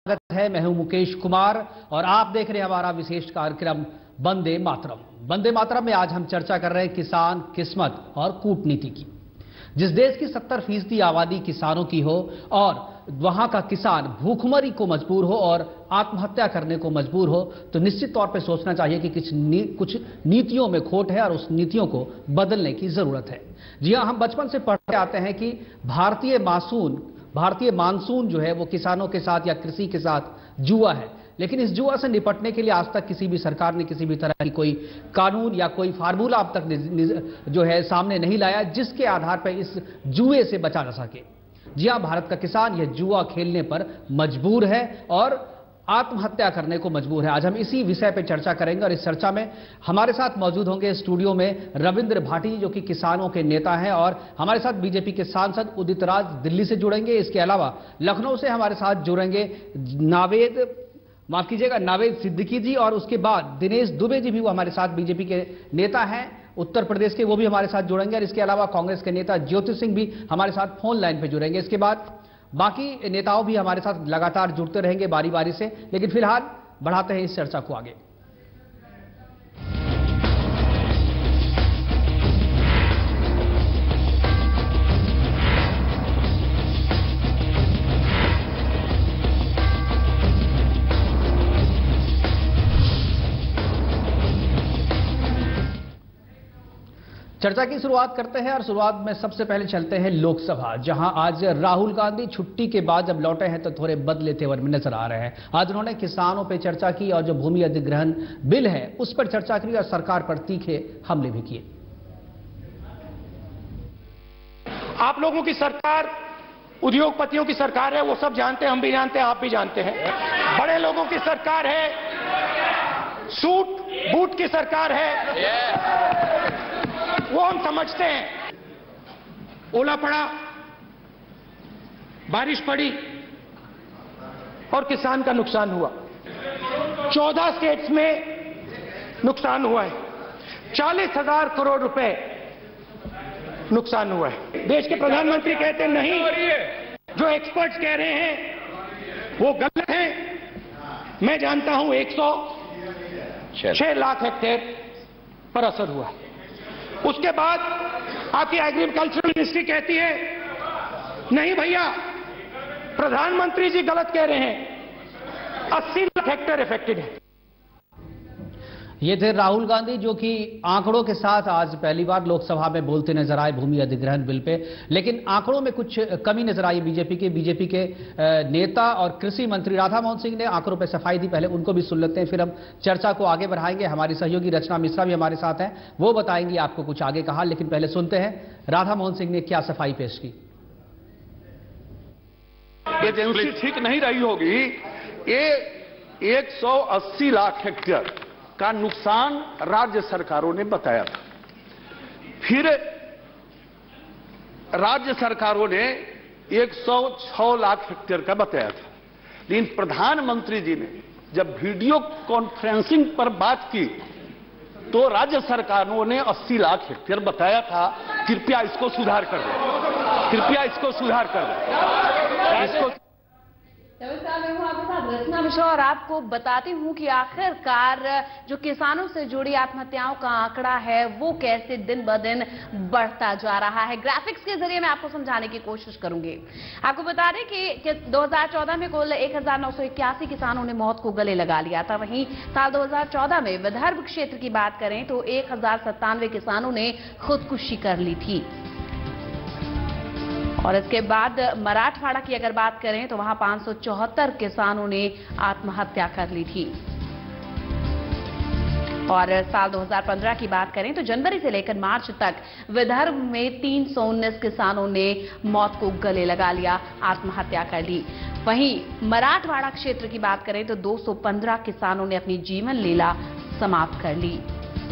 स्वागत है। मैं हूं मुकेश कुमार और आप देख रहे हैं हमारा विशेष कार्यक्रम वंदे मातरम। वंदे मातरम में आज हम चर्चा कर रहे हैं किसान, किस्मत और कूटनीति की। जिस देश की 70% आबादी किसानों की हो और वहां का किसान भूखमरी को मजबूर हो और आत्महत्या करने को मजबूर हो, तो निश्चित तौर पर सोचना चाहिए कि कुछ नीतियों में खोट है और उस नीतियों को बदलने की जरूरत है। जी हां, हम बचपन से पढ़ते आते हैं कि भारतीय मानसून जो है वो किसानों के साथ या कृषि के साथ जुआ है। लेकिन इस जुआ से निपटने के लिए आज तक किसी भी सरकार ने किसी भी तरह की कोई कानून या कोई फार्मूला अब तक जो है सामने नहीं लाया जिसके आधार पर इस जुए से बचा जा सके। जी हां, भारत का किसान यह जुआ खेलने पर मजबूर है और आत्महत्या करने को मजबूर है। आज हम इसी विषय पर चर्चा करेंगे और इस चर्चा में हमारे साथ मौजूद होंगे स्टूडियो में रविंद्र भाटी, जो कि किसानों के नेता हैं, और हमारे साथ बीजेपी के सांसद उदित राज दिल्ली से जुड़ेंगे। इसके अलावा लखनऊ से हमारे साथ जुड़ेंगे नावेद सिद्दीकी जी, और उसके बाद दिनेश दुबे जी भी वो हमारे साथ बीजेपी के नेता हैं उत्तर प्रदेश के, वो भी हमारे साथ जुड़ेंगे। और इसके अलावा कांग्रेस के नेता ज्योति सिंह भी हमारे साथ फोन लाइन पर जुड़ेंगे। इसके बाद बाकी नेताओं भी हमारे साथ लगातार जुड़ते रहेंगे बारी बारी से। लेकिन फिलहाल बढ़ाते हैं इस चर्चा को आगे। चर्चा की शुरुआत करते हैं और शुरुआत में सबसे पहले चलते हैं लोकसभा, जहां आज राहुल गांधी छुट्टी के बाद जब लौटे हैं तो थोड़े बदले तेवर में नजर आ रहे हैं। आज उन्होंने किसानों पर चर्चा की और जो भूमि अधिग्रहण बिल है उस पर चर्चा की और सरकार पर तीखे हमले भी किए। आप लोगों की सरकार उद्योगपतियों की सरकार है, वो सब जानते हैं, हम भी जानते हैं, आप भी जानते हैं। बड़े लोगों की सरकार है, सूट बूट की सरकार है, वो हम समझते हैं। ओला पड़ा, बारिश पड़ी और किसान का नुकसान हुआ। 14 स्टेट्स में नुकसान हुआ है, 40,000 करोड़ रुपए नुकसान हुआ है। देश के प्रधानमंत्री कहते नहीं, जो एक्सपर्ट्स कह रहे हैं वो गलत है। मैं जानता हूं 106 लाख हेक्टेयर पर असर हुआ है। उसके बाद आपकी एग्रीकल्चर मिनिस्ट्री कहती है नहीं भैया, प्रधानमंत्री जी गलत कह रहे हैं, 80 लाख हेक्टेयर इफेक्टेड है। ये थे राहुल गांधी, जो कि आंकड़ों के साथ आज पहली बार लोकसभा में बोलते नजर आए भूमि अधिग्रहण बिल पे। लेकिन आंकड़ों में कुछ कमी नजर आई बीजेपी के नेता और कृषि मंत्री राधा मोहन सिंह ने आंकड़ों पे सफाई दी। पहले उनको भी सुन लेते हैं, फिर हम चर्चा को आगे बढ़ाएंगे। हमारी सहयोगी रचना मिश्रा भी हमारे साथ हैं, वो बताएंगी आपको कुछ आगे कहा। लेकिन पहले सुनते हैं राधा मोहन सिंह ने क्या सफाई पेश की। एजेंसी ठीक नहीं रही होगी। ये 180 लाख हेक्टेयर का नुकसान राज्य सरकारों ने बताया था। फिर राज्य सरकारों ने 106 लाख हेक्टेयर का बताया था। लेकिन प्रधानमंत्री जी ने जब वीडियो कॉन्फ्रेंसिंग पर बात की तो राज्य सरकारों ने 80 लाख हेक्टेयर बताया था। कृपया इसको सुधार कर दें, कृपया इसको सुधार कर दें, इसको। नमस्कार, मैं हूं आपके साथ रचना मिश्रा और आपको बताती हूं कि आखिरकार जो किसानों से जुड़ी आत्महत्याओं का आंकड़ा है वो कैसे दिन ब दिन बढ़ता जा रहा है। ग्राफिक्स के जरिए मैं आपको समझाने की कोशिश करूंगी। आपको बता दें कि 2014 में कुल 1981 किसानों ने मौत को गले लगा लिया था। वहीं साल 2014 में विदर्भ क्षेत्र की बात करें तो 1097 किसानों ने खुदकुशी कर ली थी। और इसके बाद मराठवाड़ा की अगर बात करें तो वहां 574 किसानों ने आत्महत्या कर ली थी। और साल 2015 की बात करें तो जनवरी से लेकर मार्च तक विदर्भ में 319 किसानों ने मौत को गले लगा लिया, आत्महत्या कर ली। वहीं मराठवाड़ा क्षेत्र की बात करें तो 215 किसानों ने अपनी जीवन लीला समाप्त कर ली।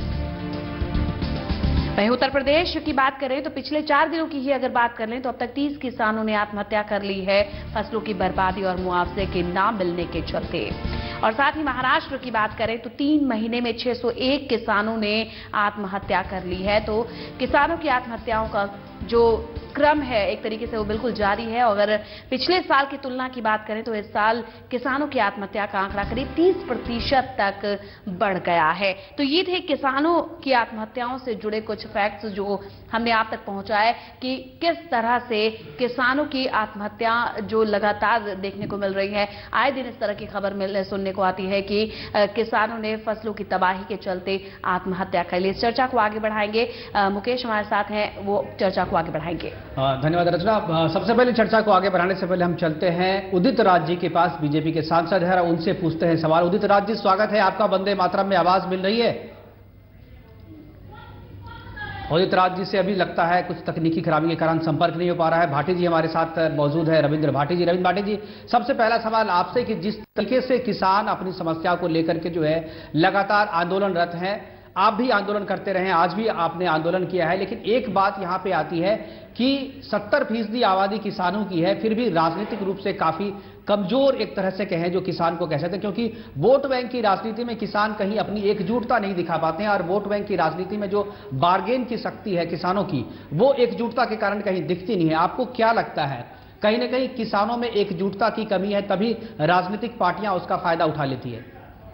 वहीं उत्तर प्रदेश की बात करें तो पिछले 4 दिनों की ही अगर बात कर लें तो अब तक 30 किसानों ने आत्महत्या कर ली है, फसलों की बर्बादी और मुआवजे के ना मिलने के चलते। और साथ ही महाराष्ट्र की बात करें तो 3 महीने में 601 किसानों ने आत्महत्या कर ली है। तो किसानों की आत्महत्याओं का जो क्रम है एक तरीके से वो बिल्कुल जारी है। और अगर पिछले साल की तुलना की बात करें तो इस साल किसानों की आत्महत्या का आंकड़ा करीब 30% तक बढ़ गया है। तो ये थे किसानों की आत्महत्याओं से जुड़े कुछ फैक्ट्स जो हमने आप तक पहुंचाए कि किस तरह से किसानों की आत्महत्या जो लगातार देखने को मिल रही है। आए दिन इस तरह की खबर सुनने को आती है कि किसानों ने फसलों की तबाही के चलते आत्महत्या कर ली। इस चर्चा को आगे बढ़ाएंगे, मुकेश हमारे साथ हैं, वो चर्चा को आगे बढ़ाएंगे। धन्यवाद रचना। सबसे पहले चर्चा को आगे बढ़ाने से पहले हम चलते हैं उदित राज जी के पास, बीजेपी के सांसद हैं, उनसे पूछते हैं सवाल। उदित राज जी, स्वागत है आपका। वंदे मातरम में आवाज मिल रही है? उदित राज जी से अभी लगता है कुछ तकनीकी खराबी के कारण संपर्क नहीं हो पा रहा है। भाटी जी हमारे साथ मौजूद है, रविंद्र भाटी जी। रविंद्र भाटी जी, सबसे पहला सवाल आपसे कि जिस तरीके से किसान अपनी समस्या को लेकर के जो है लगातार आंदोलनरत हैं, आप भी आंदोलन करते रहे, आज भी आपने आंदोलन किया है, लेकिन एक बात यहां पे आती है कि 70% आबादी किसानों की है, फिर भी राजनीतिक रूप से काफी कमजोर एक तरह से कहें जो किसान को कह सकते हैं, क्योंकि वोट बैंक की राजनीति में किसान कहीं अपनी एकजुटता नहीं दिखा पाते हैं। और वोट बैंक की राजनीति में जो बार्गेन की शक्ति है किसानों की, वो एकजुटता के कारण कहीं दिखती नहीं है। आपको क्या लगता है, कहीं ना कहीं किसानों में एकजुटता की कमी है, तभी राजनीतिक पार्टियां उसका फायदा उठा लेती है?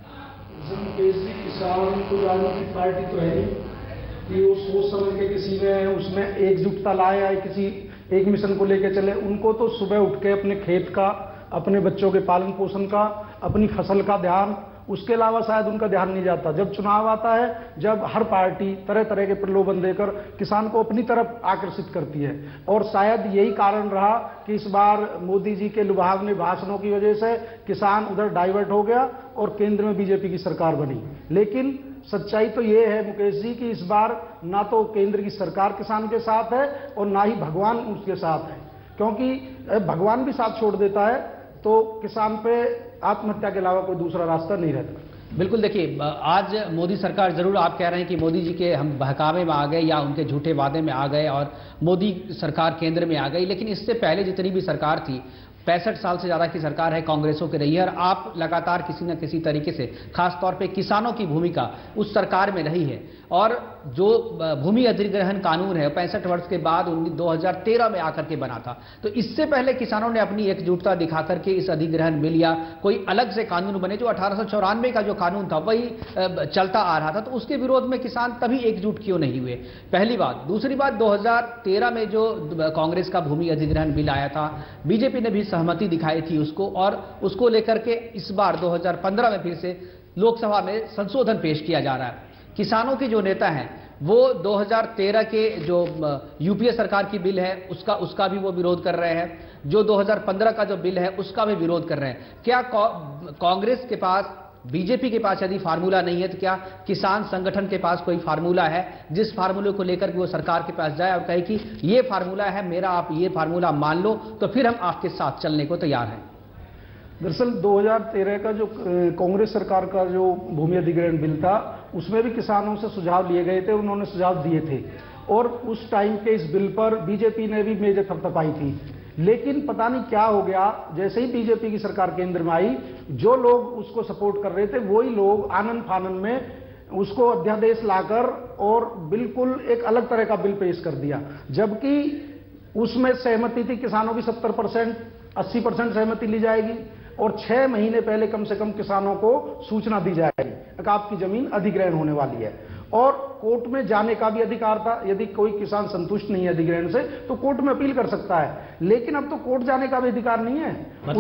किसान तो राजनीतिक पार्टी तो है नहीं कि वो सोच समझ के किसी में उसमें एकजुटता लाए या किसी एक मिशन को लेकर चले। उनको तो सुबह उठ के अपने खेत का, अपने बच्चों के पालन पोषण का, अपनी फसल का ध्यान, उसके अलावा शायद उनका ध्यान नहीं जाता। जब चुनाव आता है, जब हर पार्टी तरह तरह के प्रलोभन देकर किसान को अपनी तरफ आकर्षित करती है, और शायद यही कारण रहा कि इस बार मोदी जी के लुभावने भाषणों की वजह से किसान उधर डाइवर्ट हो गया और केंद्र में बीजेपी की सरकार बनी। लेकिन सच्चाई तो ये है मुकेश जी कि इस बार ना तो केंद्र की सरकार किसान के साथ है और ना ही भगवान उसके साथ है, क्योंकि भगवान भी साथ छोड़ देता है तो किसान पे आत्महत्या के अलावा कोई दूसरा रास्ता नहीं रहता। बिल्कुल, देखिए आज मोदी सरकार, जरूर आप कह रहे हैं कि मोदी जी के हम बहकावे में आ गए या उनके झूठे वादे में आ गए और मोदी सरकार केंद्र में आ गई, लेकिन इससे पहले जितनी भी सरकार थी, 65 साल से ज्यादा की सरकार है, कांग्रेसों की रही है, और आप लगातार किसी न किसी तरीके से खासतौर पे किसानों की भूमिका उस सरकार में रही है। और जो भूमि अधिग्रहण कानून है 65 वर्ष के बाद 2013 में आकर के बना था, तो इससे पहले किसानों ने अपनी एकजुटता दिखा करके इस अधिग्रहण बिल या कोई अलग से कानून बने, जो 1894 का जो कानून था वही चलता आ रहा था, तो उसके विरोध में किसान तभी एकजुट क्यों नहीं हुए? पहली बात। दूसरी बात, 2013 में जो कांग्रेस का भूमि अधिग्रहण बिल आया था, बीजेपी ने भी सहमति दिखाई थी उसको, और उसको लेकर के इस बार 2015 में फिर से लोकसभा में संशोधन पेश किया जा रहा है। किसानों के जो नेता हैं वो 2013 के जो यूपीए सरकार की बिल है उसका भी वो विरोध कर रहे हैं, जो 2015 का जो बिल है उसका भी विरोध कर रहे हैं। क्या कांग्रेस के पास, बीजेपी के पास यदि फार्मूला नहीं है, तो क्या किसान संगठन के पास कोई फार्मूला है जिस फार्मूले को लेकर के वो सरकार के पास जाए और कहे कि ये फार्मूला है मेरा, आप ये फार्मूला मान लो तो फिर हम आपके साथ चलने को तैयार हैं? दरअसल 2013 का जो कांग्रेस सरकार का जो भूमि अधिग्रहण बिल था, उसमें भी किसानों से सुझाव लिए गए थे, उन्होंने सुझाव दिए थे, और उस टाइम के इस बिल पर बीजेपी ने भी मेज थपथपाई थी। लेकिन पता नहीं क्या हो गया, जैसे ही बीजेपी की सरकार केंद्र में आई, जो लोग उसको सपोर्ट कर रहे थे वही लोग आनन फानन में उसको अध्यादेश लाकर और बिल्कुल एक अलग तरह का बिल पेश कर दिया, जबकि उसमें सहमति थी किसानों की 70%, 80% सहमति ली जाएगी और 6 महीने पहले कम से कम किसानों को सूचना दी जाएगी कि आपकी जमीन अधिग्रहण होने वाली है, और कोर्ट में जाने का भी अधिकार था। यदि कोई किसान संतुष्ट नहीं है अधिग्रहण से तो कोर्ट में अपील कर सकता है, लेकिन अब तो कोर्ट जाने का भी अधिकार नहीं है।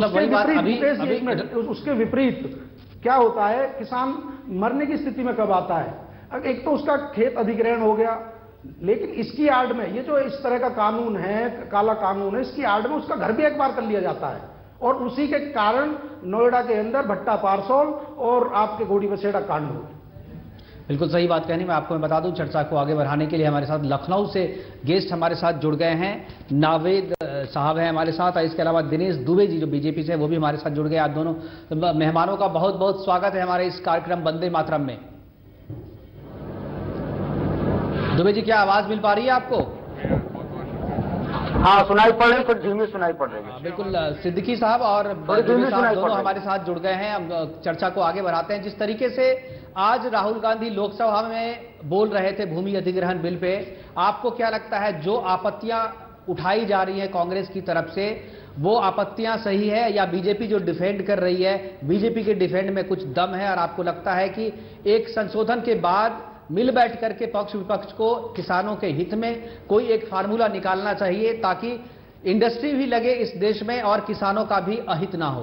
उसके विपरीत क्या होता है, किसान मरने की स्थिति में कब आता है? एक तो उसका खेत अधिग्रहण हो गया, लेकिन इसकी आड़ में ये जो इस तरह का कानून है, काला कानून है, इसकी आड़ में उसका घर भी एक बार कर लिया जाता है, और उसी के कारण नोएडा के अंदर भट्टा पारसोल और आपके घोड़ी बसेड़ा कांड हो। बिल्कुल सही बात कहनी। मैं आपको बता दूं, चर्चा को आगे बढ़ाने के लिए हमारे साथ लखनऊ से गेस्ट हमारे साथ जुड़ गए हैं। नावेद साहब हैं हमारे साथ, और इसके अलावा दिनेश दुबे जी जो बीजेपी से, वो भी हमारे साथ जुड़ गए। आप दोनों मेहमानों का बहुत बहुत स्वागत है हमारे इस कार्यक्रम वंदे मातरम में। दुबे जी, क्या आवाज मिल पा रही है आपको? हाँ सुनाई पड़ रही, थोड़ी धीमी सुनाई पड़ रही है। बिल्कुल, सिद्दीकी साहब और जुबे साहब दोनों हमारे साथ जुड़ गए हैं। हम चर्चा को आगे बढ़ाते हैं। जिस तरीके से आज राहुल गांधी लोकसभा में बोल रहे थे भूमि अधिग्रहण बिल पे, आपको क्या लगता है जो आपत्तियां उठाई जा रही हैं कांग्रेस की तरफ से, वो आपत्तियां सही है या बीजेपी जो डिफेंड कर रही है, बीजेपी के डिफेंड में कुछ दम है और आपको लगता है कि एक संशोधन के बाद मिल बैठ करके पक्ष विपक्ष को किसानों के हित में कोई एक फार्मूला निकालना चाहिए ताकि इंडस्ट्री भी लगे इस देश में और किसानों का भी अहित ना हो?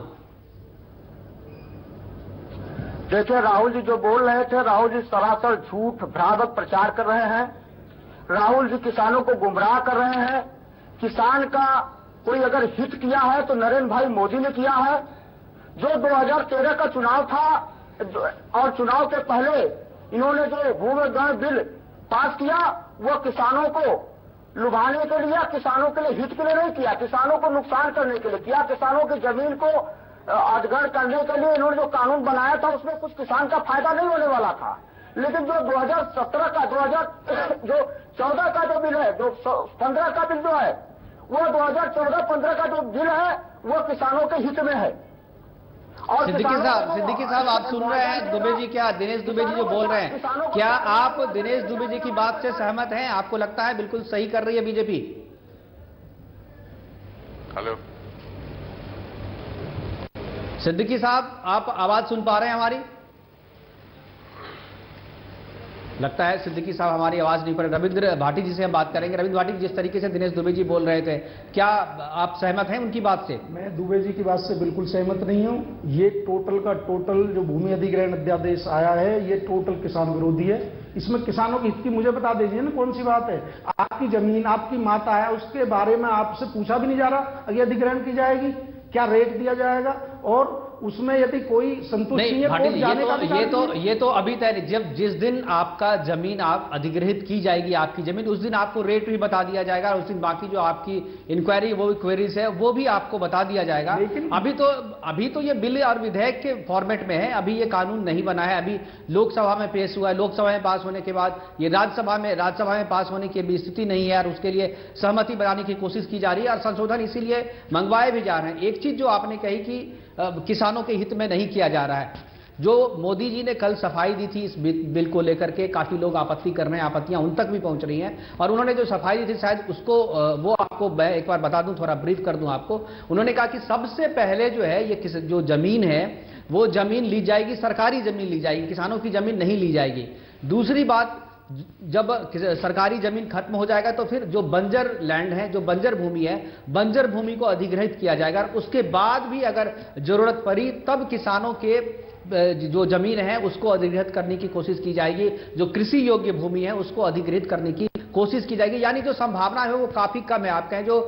देखिए, राहुल जी जो बोल रहे थे, राहुल जी सरासर झूठ भ्रामक प्रचार कर रहे हैं। राहुल जी किसानों को गुमराह कर रहे हैं। किसान का कोई अगर हित किया है तो नरेंद्र भाई मोदी ने किया है। जो 2013 का चुनाव था और चुनाव के पहले इन्होंने जो भूमि अधिग्रहण बिल पास किया, वो किसानों को लुभाने के लिए, किसानों के लिए हित के लिए नहीं किया, किसानों को नुकसान करने के लिए किया। किसानों की जमीन को अधिग्रहण करने के लिए इन्होंने जो कानून बनाया था उसमें कुछ किसान का फायदा नहीं होने वाला था। लेकिन जो 2017 का 2014 का जो बिल है, जो 15 का बिल जो है, वो 2014-15 का जो बिल है वो किसानों के हित में है। और सिद्दीकी साहब आप सुन रहे हैं दुबे जी, क्या दिनेश दुबे जी जो बोल रहे हैं, क्या आप दिनेश दुबे जी की बात से सहमत हैं? आपको लगता है बिल्कुल सही कर रही है बीजेपी? हेलो सिद्दीकी साहब, आप आवाज सुन पा रहे हैं हमारी? लगता है सिद्दीकी साहब हमारी आवाज नहीं पड़ रही। रविंद्र भाटी जी से हम बात करेंगे। रविंद्र भाटी, जिस तरीके से दिनेश दुबे जी बोल रहे थे, क्या आप सहमत हैं उनकी बात से? मैं दुबे जी की बात से बिल्कुल सहमत नहीं हूं। ये टोटल का टोटल जो भूमि अधिग्रहण अध्यादेश आया है, ये टोटल किसान विरोधी है। इसमें किसानों की हित की मुझे बता दीजिए ना, कौन सी बात है? आपकी जमीन, आपकी माता है, उसके बारे में आपसे पूछा भी नहीं जा रहा। अगर अधिग्रहण की जाएगी, क्या रेट दिया जाएगा, और उसमें यदि कोई संतुष्टि नहीं, ये तो अभी तय नहीं। जब जिस दिन आपका जमीन आप अधिग्रहित की जाएगी, आपकी जमीन, उस दिन आपको रेट भी बता दिया जाएगा और उस दिन बाकी जो आपकी इंक्वायरी, वो क्वेरीज है, वो भी आपको बता दिया जाएगा। लेकिन अभी तो ये बिल और विधेयक के फॉर्मेट में है, अभी ये कानून नहीं बना है। अभी लोकसभा में पेश हुआ है, लोकसभा में पास होने के बाद ये राज्यसभा में पास होने की भी स्थिति नहीं है और उसके लिए सहमति बनाने की कोशिश की जा रही है और संशोधन इसीलिए मंगवाए भी जा रहे हैं। एक चीज जो आपने कही कि किसानों के हित में नहीं किया जा रहा है, जो मोदी जी ने कल सफाई दी थी इस बिल को लेकर के, काफी लोग आपत्ति कर रहे हैं, आपत्तियां उन तक भी पहुंच रही हैं और उन्होंने जो सफाई दी थी शायद उसको वो आपको मैं एक बार बता दूं, थोड़ा ब्रीफ कर दूं आपको। उन्होंने कहा कि सबसे पहले जो है ये जो जमीन है वो जमीन ली जाएगी, सरकारी जमीन ली जाएगी, किसानों की जमीन नहीं ली जाएगी। दूसरी बात, जब सरकारी जमीन खत्म हो जाएगा तो फिर जो बंजर लैंड है, जो बंजर भूमि है, बंजर भूमि को अधिग्रहित किया जाएगा। उसके बाद भी अगर जरूरत पड़ी तब किसानों के जो जमीन है उसको अधिग्रहित करने की कोशिश की जाएगी, जो कृषि योग्य भूमि है उसको अधिग्रहित करने की कोशिश की जाएगी। यानी जो संभावना है वो काफी कम है। आप कहें जो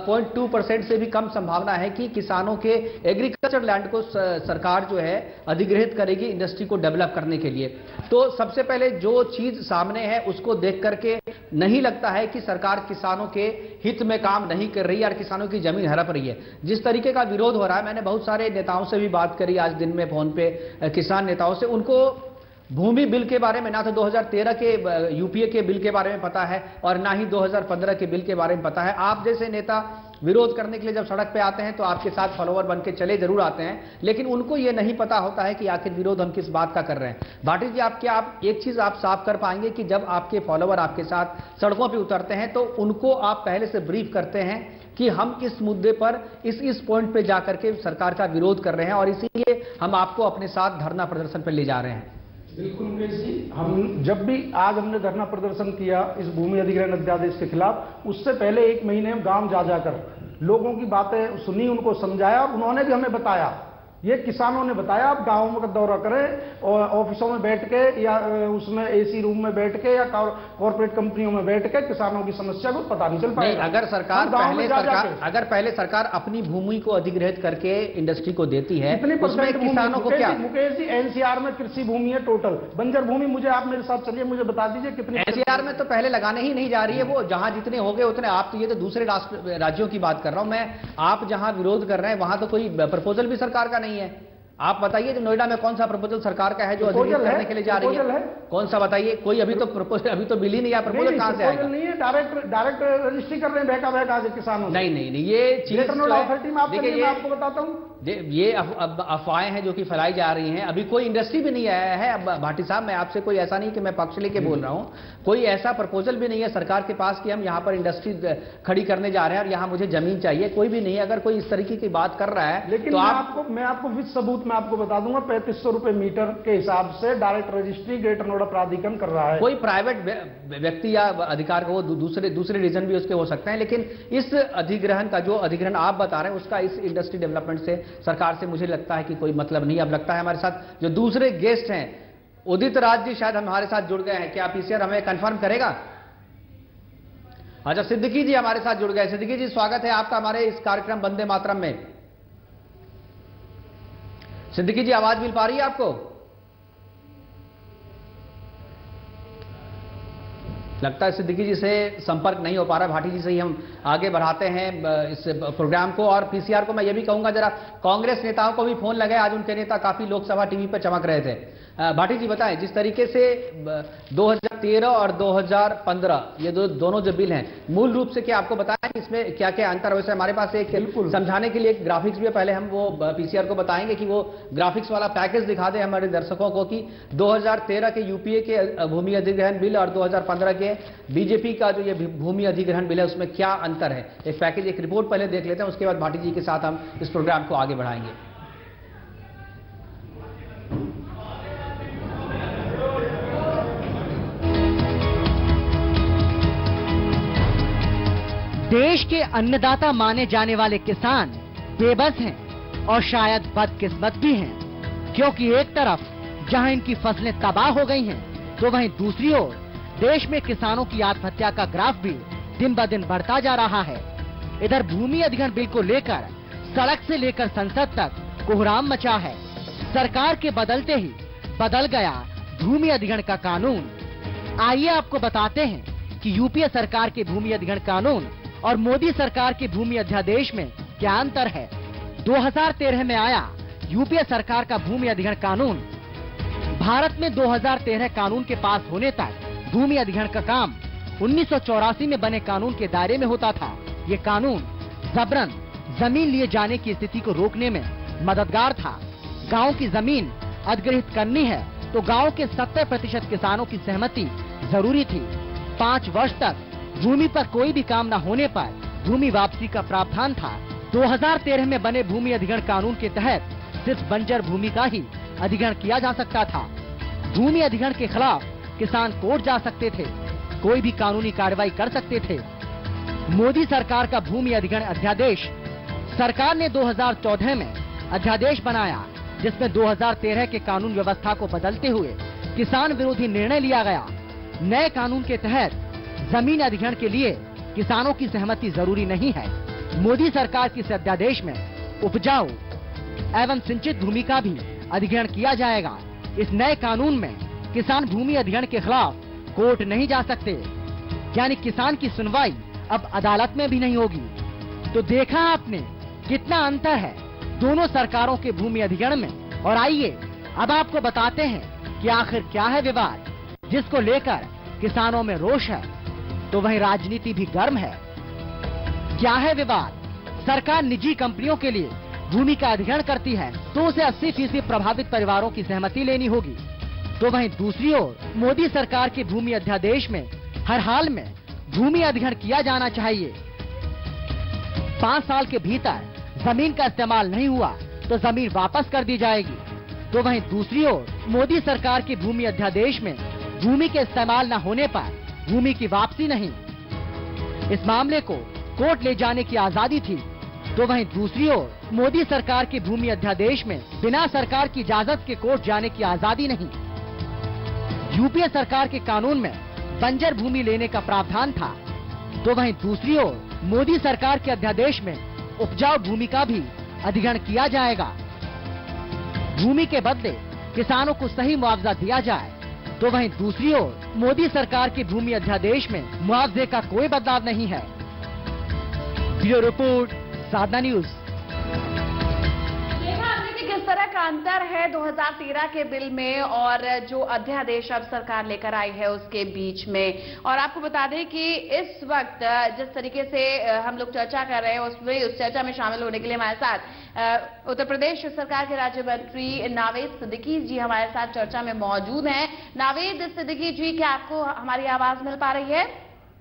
0.2% से भी कम संभावना है कि किसानों के एग्रीकल्चर लैंड को सरकार जो है अधिग्रहित करेगी इंडस्ट्री को डेवलप करने के लिए। तो सबसे पहले जो चीज सामने है उसको देख करके नहीं लगता है कि सरकार किसानों के हित में काम नहीं कर रही है और किसानों की जमीन हड़प रही है। जिस तरीके का विरोध हो रहा है, मैंने बहुत सारे नेताओं से भी बात करी आज दिन में फोन पे, किसान नेताओं से, उनको भूमि बिल के बारे में ना तो 2013 के यूपीए के बिल के बारे में पता है और ना ही 2015 के बिल के बारे में पता है। आप जैसे नेता विरोध करने के लिए जब सड़क पे आते हैं तो आपके साथ फॉलोअर बन के चले जरूर आते हैं, लेकिन उनको ये नहीं पता होता है कि आखिर विरोध हम किस बात का कर रहे हैं। भाटी जी, आप एक चीज आप साफ कर पाएंगे कि जब आपके फॉलोअर आपके साथ सड़कों पर उतरते हैं तो उनको आप पहले से ब्रीफ करते हैं कि हम इस मुद्दे पर इस पॉइंट पे जाकर के सरकार का विरोध कर रहे हैं और इसीलिए हम आपको अपने साथ धरना प्रदर्शन पर ले जा रहे हैं? बिल्कुल मुकेश जी, हम जब भी आज हमने धरना प्रदर्शन किया इस भूमि अधिग्रहण अध्यादेश के खिलाफ, उससे पहले 1 महीने हम गांव जा जाकर लोगों की बातें सुनी, उनको समझाया और उन्होंने भी हमें बताया, ये किसानों ने बताया, आप गांवों का दौरा करें और ऑफिसों में बैठ के या उसमें एसी रूम में बैठ के या कॉर्पोरेट कंपनियों में बैठ के किसानों की समस्या को पता नहीं चल पाएगा। अगर पहले सरकार अपनी भूमि को अधिग्रहित करके इंडस्ट्री को देती है, उसमें किसानों को क्या? मुकेश जी, एनसीआर में कृषि भूमि है टोटल, बंजर भूमि, मुझे आप मेरे साथ चलिए, मुझे बता दीजिए कितनी। एनसीआर में तो पहले लगाने ही नहीं जा रही है, वो जहां जितने हो गए उतने। आप तो ये तो दूसरे राज्यों की बात कर रहा हूं मैं, आप जहां विरोध कर रहे हैं वहां तो कोई प्रपोजल भी सरकार का नहीं है। आप बताइए जो नोएडा में कौन सा प्रपोजल सरकार का है जो अधिग्रहित करने के लिए जा रही है? कौन सा बताइए? कोई अभी तो प्रपोजल, अभी तो बिल ही नहीं आया, प्रपोजल कहां से आएगा? नहीं है, डायरेक्ट रजिस्ट्री कर रहे हैं बेका के किसानों। नहीं, ये चीज अथॉरिटी में मैं आपको बताता हूं, ये अफवाहें हैं जो कि फैलाई जा रही हैं। अभी कोई इंडस्ट्री भी नहीं आया है। अब भाटी साहब, मैं आपसे कोई ऐसा नहीं कि मैं पक्ष लेके बोल रहा हूं, कोई ऐसा प्रपोजल भी नहीं है सरकार के पास कि हम यहां पर इंडस्ट्री खड़ी करने जा रहे हैं और यहां मुझे जमीन चाहिए, कोई भी नहीं है। अगर कोई इस तरीके की बात कर रहा है, लेकिन तो मैं आपको विद सबूत में आपको बता दूंगा, 3500 रुपए मीटर के हिसाब से डायरेक्ट रजिस्ट्री ग्रेटर नोएडा प्राधिकरण कर रहा है। कोई प्राइवेट व्यक्ति या अधिकार को, वो दूसरे रीजन भी उसके हो सकते हैं, लेकिन इस अधिग्रहण का जो अधिग्रहण आप बता रहे हैं उसका इस इंडस्ट्री डेवलपमेंट से, सरकार से मुझे लगता है कि कोई मतलब नहीं। अब लगता है हमारे साथ जो दूसरे गेस्ट हैं, उदित राज जी शायद हमारे साथ जुड़ गए हैं। क्या पीसीआर हमें कंफर्म करेगा? अच्छा, सिद्दीकी जी हमारे साथ जुड़ गए। सिद्दीकी जी, स्वागत है आपका हमारे इस कार्यक्रम वंदे मातरम में। सिद्दीकी जी, आवाज मिल पा रही है आपको? लगता है सिद्दीकी जी से संपर्क नहीं हो पा रहा। भाटी जी से ही हम आगे बढ़ाते हैं इस प्रोग्राम को। और पीसीआर को मैं ये भी कहूंगा, जरा कांग्रेस नेताओं को भी फोन लगाए। आज उनके नेता काफी लोकसभा टीवी पर चमक रहे थे। भाटी जी बताएं, जिस तरीके से 2013 और 2015 ये दोनों जो बिल हैं, मूल रूप से क्या आपको बताएं इसमें क्या क्या अंतर है? वैसे हमारे पास एक समझाने के लिए एक ग्राफिक्स भी है, पहले हम वो पीसीआर को बताएंगे कि वो ग्राफिक्स वाला पैकेज दिखा दे हमारे दर्शकों को कि 2013 के यूपीए के भूमि अधिग्रहण बिल और 2015 के बीजेपी का जो ये भूमि अधिग्रहण बिल है उसमें क्या अंतर है। एक पैकेज, एक रिपोर्ट पहले देख लेते हैं, उसके बाद भाटी जी के साथ हम इस प्रोग्राम को आगे बढ़ाएंगे। देश के अन्नदाता माने जाने वाले किसान बेबस हैं और शायद बदकिस्मत भी हैं, क्योंकि एक तरफ जहां इनकी फसलें तबाह हो गई हैं, तो वहीं दूसरी ओर देश में किसानों की आत्महत्या का ग्राफ भी दिन ब दिन बढ़ता जा रहा है। इधर भूमि अधिग्रहण बिल को लेकर सड़क से लेकर संसद तक कोहराम मचा है। सरकार के बदलते ही बदल गया भूमि अधिग्रहण का कानून। आइए आपको बताते हैं कि यूपीए सरकार के भूमि अधिग्रहण कानून और मोदी सरकार के भूमि अध्यादेश में क्या अंतर है। 2013 में आया यूपीए सरकार का भूमि अधिग्रहण कानून। भारत में 2013 कानून के पास होने तक भूमि अधिग्रहण का काम 1984 में बने कानून के दायरे में होता था। ये कानून जबरन जमीन लिए जाने की स्थिति को रोकने में मददगार था। गांव की जमीन अधिग्रहित करनी है तो गांव के 70% किसानों की सहमति जरूरी थी। 5 वर्ष तक भूमि पर कोई भी काम न होने पर भूमि वापसी का प्रावधान था। 2013 में बने भूमि अधिग्रहण कानून के तहत सिर्फ बंजर भूमि का ही अधिग्रहण किया जा सकता था। भूमि अधिग्रहण के खिलाफ किसान कोर्ट जा सकते थे, कोई भी कानूनी कार्रवाई कर सकते थे। मोदी सरकार का भूमि अधिग्रहण अध्यादेश, सरकार ने 2014 में अध्यादेश बनाया, जिसमें 2013 के कानून व्यवस्था को बदलते हुए किसान विरोधी निर्णय लिया गया। नए कानून के तहत जमीन अधिग्रहण के लिए किसानों की सहमति जरूरी नहीं है। मोदी सरकार के इस अध्यादेश में उपजाऊ एवं सिंचित भूमि का भी अधिग्रहण किया जाएगा। इस नए कानून में किसान भूमि अधिग्रहण के खिलाफ कोर्ट नहीं जा सकते, यानी किसान की सुनवाई अब अदालत में भी नहीं होगी। तो देखा आपने कितना अंतर है दोनों सरकारों के भूमि अधिग्रहण में। और आइए अब आपको बताते हैं कि आखिर क्या है विवाद जिसको लेकर किसानों में रोष है, तो वहीं राजनीति भी गर्म है। क्या है विवाद? सरकार निजी कंपनियों के लिए भूमि का अधिग्रहण करती है तो उसे 80% प्रभावित परिवारों की सहमति लेनी होगी। तो वहीं दूसरी ओर मोदी सरकार के भूमि अध्यादेश में हर हाल में भूमि अधिग्रहण किया जाना चाहिए। 5 साल के भीतर जमीन का इस्तेमाल नहीं हुआ तो जमीन वापस कर दी जाएगी। तो वहीं दूसरी ओर मोदी सरकार के भूमि अध्यादेश में भूमि के इस्तेमाल न होने पर भूमि की वापसी नहीं, इस मामले को कोर्ट ले जाने की आजादी थी। तो वहीं दूसरी ओर मोदी सरकार के भूमि अध्यादेश में बिना सरकार की इजाजत के कोर्ट जाने की आजादी नहीं। यूपीए सरकार के कानून में बंजर भूमि लेने का प्रावधान था, तो वहीं दूसरी ओर मोदी सरकार के अध्यादेश में उपजाऊ भूमि का भी अधिग्रहण किया जाएगा। भूमि के बदले किसानों को सही मुआवजा दिया जाए। तो वहीं दूसरी ओर मोदी सरकार के भूमि अध्यादेश में मुआवजे का कोई बदलाव नहीं है। Bureau report, Sadhna news. देखा आपने कि किस जिस तरह का अंतर है 2013 के बिल में और जो अध्यादेश अब सरकार लेकर आई है उसके बीच में, और आपको बता दें कि इस वक्त जिस तरीके से हम लोग चर्चा कर रहे हैं उसमें उस चर्चा में शामिल होने के लिए हमारे साथ उत्तर प्रदेश सरकार के राज्य मंत्री नावेद सिद्दीकी जी हमारे साथ चर्चा में मौजूद हैं। नावेद सिद्दीकी जी, क्या आपको हमारी आवाज मिल पा रही है?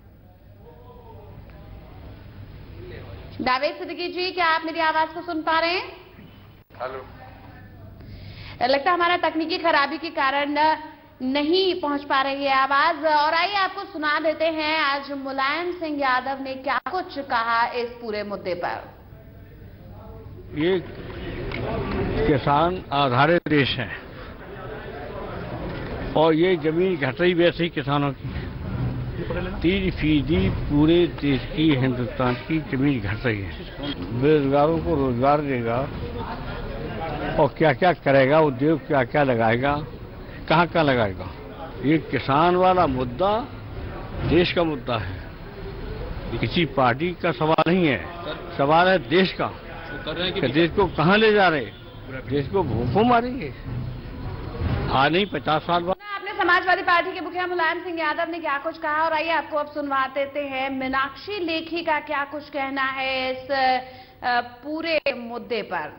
नावेद सिद्दीकी जी, क्या आप मेरी आवाज को सुन पा रहे हैं? हेलो। लगता है हमारा तकनीकी खराबी के कारण नहीं पहुंच पा रही है आवाज, और आइए आपको सुना देते हैं आज मुलायम सिंह यादव ने क्या कुछ कहा इस पूरे मुद्दे पर। ये किसान आधारित देश है और ये जमीन घट रही वैसे ही किसानों की 3% पूरे देश की हिंदुस्तान की जमीन घट रही है। बेरोजगारों को रोजगार देगा और क्या क्या करेगा, उद्योग क्या क्या लगाएगा, कहाँ कहाँ लगाएगा। ये किसान वाला मुद्दा देश का मुद्दा है, किसी पार्टी का सवाल नहीं है, सवाल है देश का। कि देश को कहाँ ले जा रहे, देश को भूखों मारेंगे। हाँ नहीं 50 साल बाद। आपने समाजवादी पार्टी के मुखिया मुलायम सिंह यादव ने क्या कुछ कहा, और आइए आपको अब सुनवा देते हैं मीनाक्षी लेखी का क्या कुछ कहना है इस पूरे मुद्दे पर।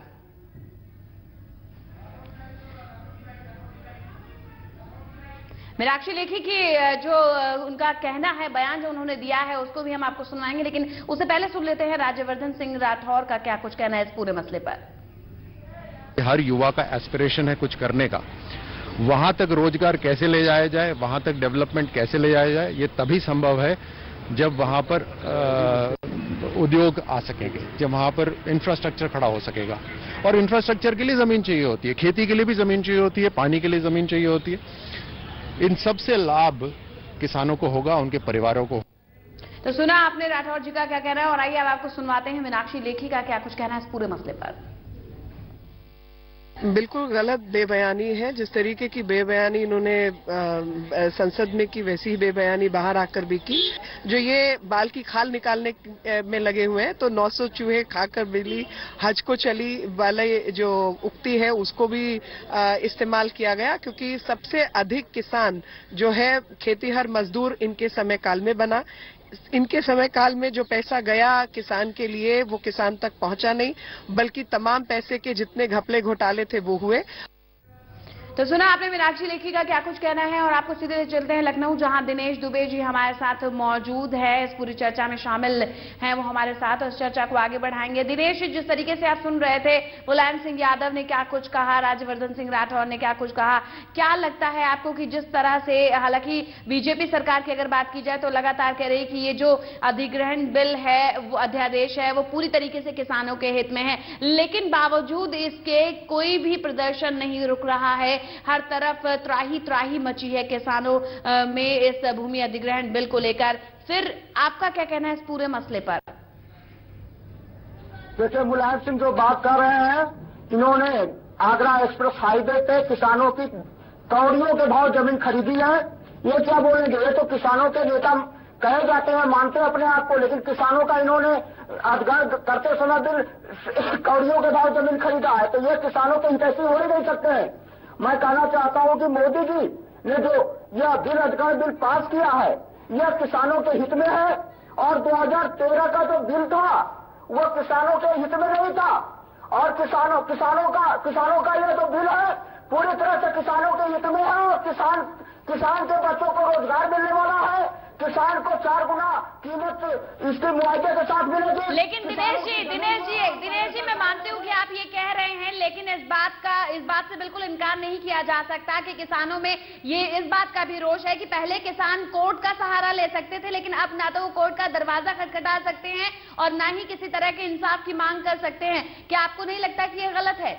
मीनाक्षी लेखी की जो उनका कहना है, बयान जो उन्होंने दिया है उसको भी हम आपको सुनवाएंगे, लेकिन उससे पहले सुन लेते हैं राज्यवर्धन सिंह राठौर का क्या कुछ कहना है इस पूरे मसले पर। हर युवा का एस्पिरेशन है कुछ करने का, वहां तक रोजगार कैसे ले जाया जाए, वहां तक डेवलपमेंट कैसे ले जाया जाए, ये तभी संभव है जब वहां पर उद्योग आ सकेंगे, जब वहां पर इंफ्रास्ट्रक्चर खड़ा हो सकेगा। और इंफ्रास्ट्रक्चर के लिए जमीन चाहिए होती है, खेती के लिए भी जमीन चाहिए होती है, पानी के लिए जमीन चाहिए होती है। इन सब से लाभ किसानों को होगा, उनके परिवारों को। तो सुना आपने राठौर जी का क्या कहना है, और आइए अब आपको सुनवाते हैं मीनाक्षी लेखी का क्या कुछ कहना है इस पूरे मसले पर। बिल्कुल गलत बेबयानी है। जिस तरीके की बेबयानी इन्होंने संसद में की, वैसी ही बेबयानी बाहर आकर भी की। जो ये बाल की खाल निकालने में लगे हुए हैं, तो 900 चूहे खाकर बिल्ली हज को चली वाले जो उक्ति है उसको भी इस्तेमाल किया गया, क्योंकि सबसे अधिक किसान जो है खेतीहर मजदूर इनके समय काल में बना। इनके समय काल में जो पैसा गया किसान के लिए वो किसान तक पहुंचा नहीं, बल्कि तमाम पैसे के जितने घपले घोटाले थे वो हुए। तो सुना आपने मीनाक्षी लेखी का क्या कुछ कहना है, और आपको सीधे चलते हैं लखनऊ, जहां दिनेश दुबे जी हमारे साथ मौजूद है, इस पूरी चर्चा में शामिल हैं वो हमारे साथ, और इस चर्चा को आगे बढ़ाएंगे। दिनेश, जिस तरीके से आप सुन रहे थे मुलायम सिंह यादव ने क्या कुछ कहा, राज्यवर्धन सिंह राठौर ने क्या कुछ कहा, क्या लगता है आपको कि जिस तरह से, हालांकि बीजेपी सरकार की अगर बात की जाए तो लगातार कह रही कि ये जो अधिग्रहण बिल है, वो अध्यादेश है, वो पूरी तरीके से किसानों के हित में है, लेकिन बावजूद इसके कोई भी प्रदर्शन नहीं रुक रहा है, हर तरफ त्राही त्राही मची है किसानों में इस भूमि अधिग्रहण बिल को लेकर। फिर आपका क्या कहना है इस पूरे मसले पर? देखिए, मुलायम सिंह जो बात कर रहे हैं, इन्होंने आगरा एक्सप्रेस हाईवे पे किसानों की कौड़ियों के भाव जमीन खरीदी है। ये क्या बोलेंगे, ये तो किसानों के नेता कहे जाते हैं, मानते हैं अपने आप को, लेकिन किसानों का इन्होंने अधिग्रहण करते समय बिल कौड़ियों के भाव जमीन खरीदा है, तो ये किसानों के हितैषी हो ही नहीं सकते हैं। मैं कहना चाहता हूं कि मोदी जी ने जो यह बिल अधिग्रहण बिल पास किया है, यह किसानों के हित में है, और 2013 का जो बिल था वह किसानों के हित में नहीं था, और किसानों का यह जो बिल है पूरी तरह से किसानों के हित में है, और किसान के बच्चों को रोजगार मिलने वाला है, किसान को 4 गुना कीमत इसके मुआवजे के साथ मिलेगी। लेकिन दिनेश जी मैं मानती हूँ कि आप ये कह रहे हैं, लेकिन इस बात से बिल्कुल इनकार नहीं किया जा सकता कि किसानों में ये इस बात का भी रोष है कि पहले किसान कोर्ट का सहारा ले सकते थे, लेकिन अब ना तो वो कोर्ट का दरवाजा खटखटा सकते हैं और ना ही किसी तरह के इंसाफ की मांग कर सकते हैं। क्या आपको नहीं लगता कि ये गलत है?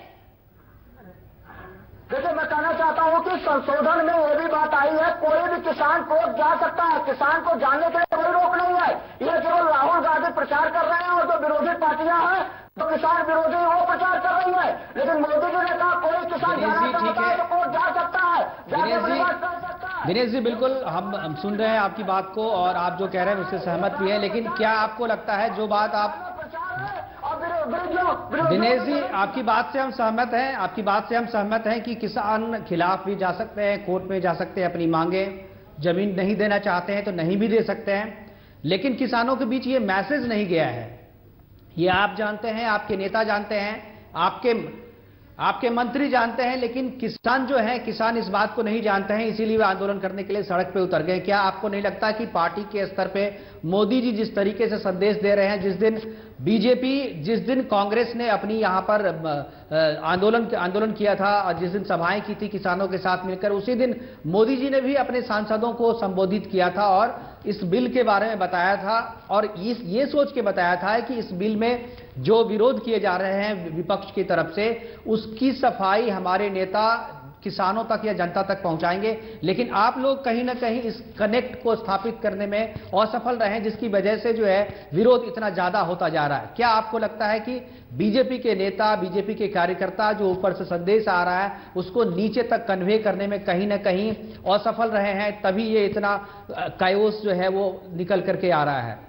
देखिए, मैं कहना चाहता हूं कि संशोधन में यह भी बात आई है, कोई भी किसान कोर्ट जा सकता है, किसान को जाने के लिए कोई रोक नहीं है। ये केवल राहुल गांधी प्रचार कर रहे हैं, और जो विरोधी पार्टियां हैं तो किसान विरोधी वो प्रचार कर रही है, लेकिन मोदी जी ने कहा कोई किसान जाना चाहता है तो कोर्ट जा सकता है, जाके विवाद कर सकता है। दिनेश जी, बिल्कुल हम सुन रहे हैं आपकी बात को, और आप जो कह रहे हैं उससे सहमत भी है, लेकिन क्या आपको लगता है जो बात आप प्रचार है और विरोधी दिनेश जी, आपकी बात से हम सहमत हैं, आपकी बात से हम सहमत हैं कि किसान खिलाफ भी जा सकते हैं, कोर्ट में जा सकते हैं, अपनी मांगे, जमीन नहीं देना चाहते हैं तो नहीं भी दे सकते हैं, लेकिन किसानों के बीच ये मैसेज नहीं गया है। ये आप जानते हैं, आपके नेता जानते हैं, आपके मंत्री जानते हैं, लेकिन किसान जो है, किसान इस बात को नहीं जानते हैं, इसीलिए वे आंदोलन करने के लिए सड़क पे उतर गए। क्या आपको नहीं लगता कि पार्टी के स्तर पे मोदी जी जिस तरीके से संदेश दे रहे हैं, जिस दिन बीजेपी, जिस दिन कांग्रेस ने अपनी यहां पर आंदोलन किया था और जिस दिन सभाएं की थी किसानों के साथ मिलकर, उसी दिन मोदी जी ने भी अपने सांसदों को संबोधित किया था और इस बिल के बारे में बताया था और ये सोच के बताया था कि इस बिल में जो विरोध किए जा रहे हैं विपक्ष की तरफ से, उसकी सफाई हमारे नेता किसानों तक या जनता तक पहुंचाएंगे। लेकिन आप लोग कहीं ना कहीं इस कनेक्ट को स्थापित करने में असफल रहे, जिसकी वजह से जो है विरोध इतना ज्यादा होता जा रहा है। क्या आपको लगता है कि बीजेपी के नेता, बीजेपी के कार्यकर्ता जो ऊपर से संदेश आ रहा है उसको नीचे तक कन्वे करने में कहीं ना कहीं असफल रहे हैं, तभी ये इतना कायोस जो है वो निकल करके आ रहा है?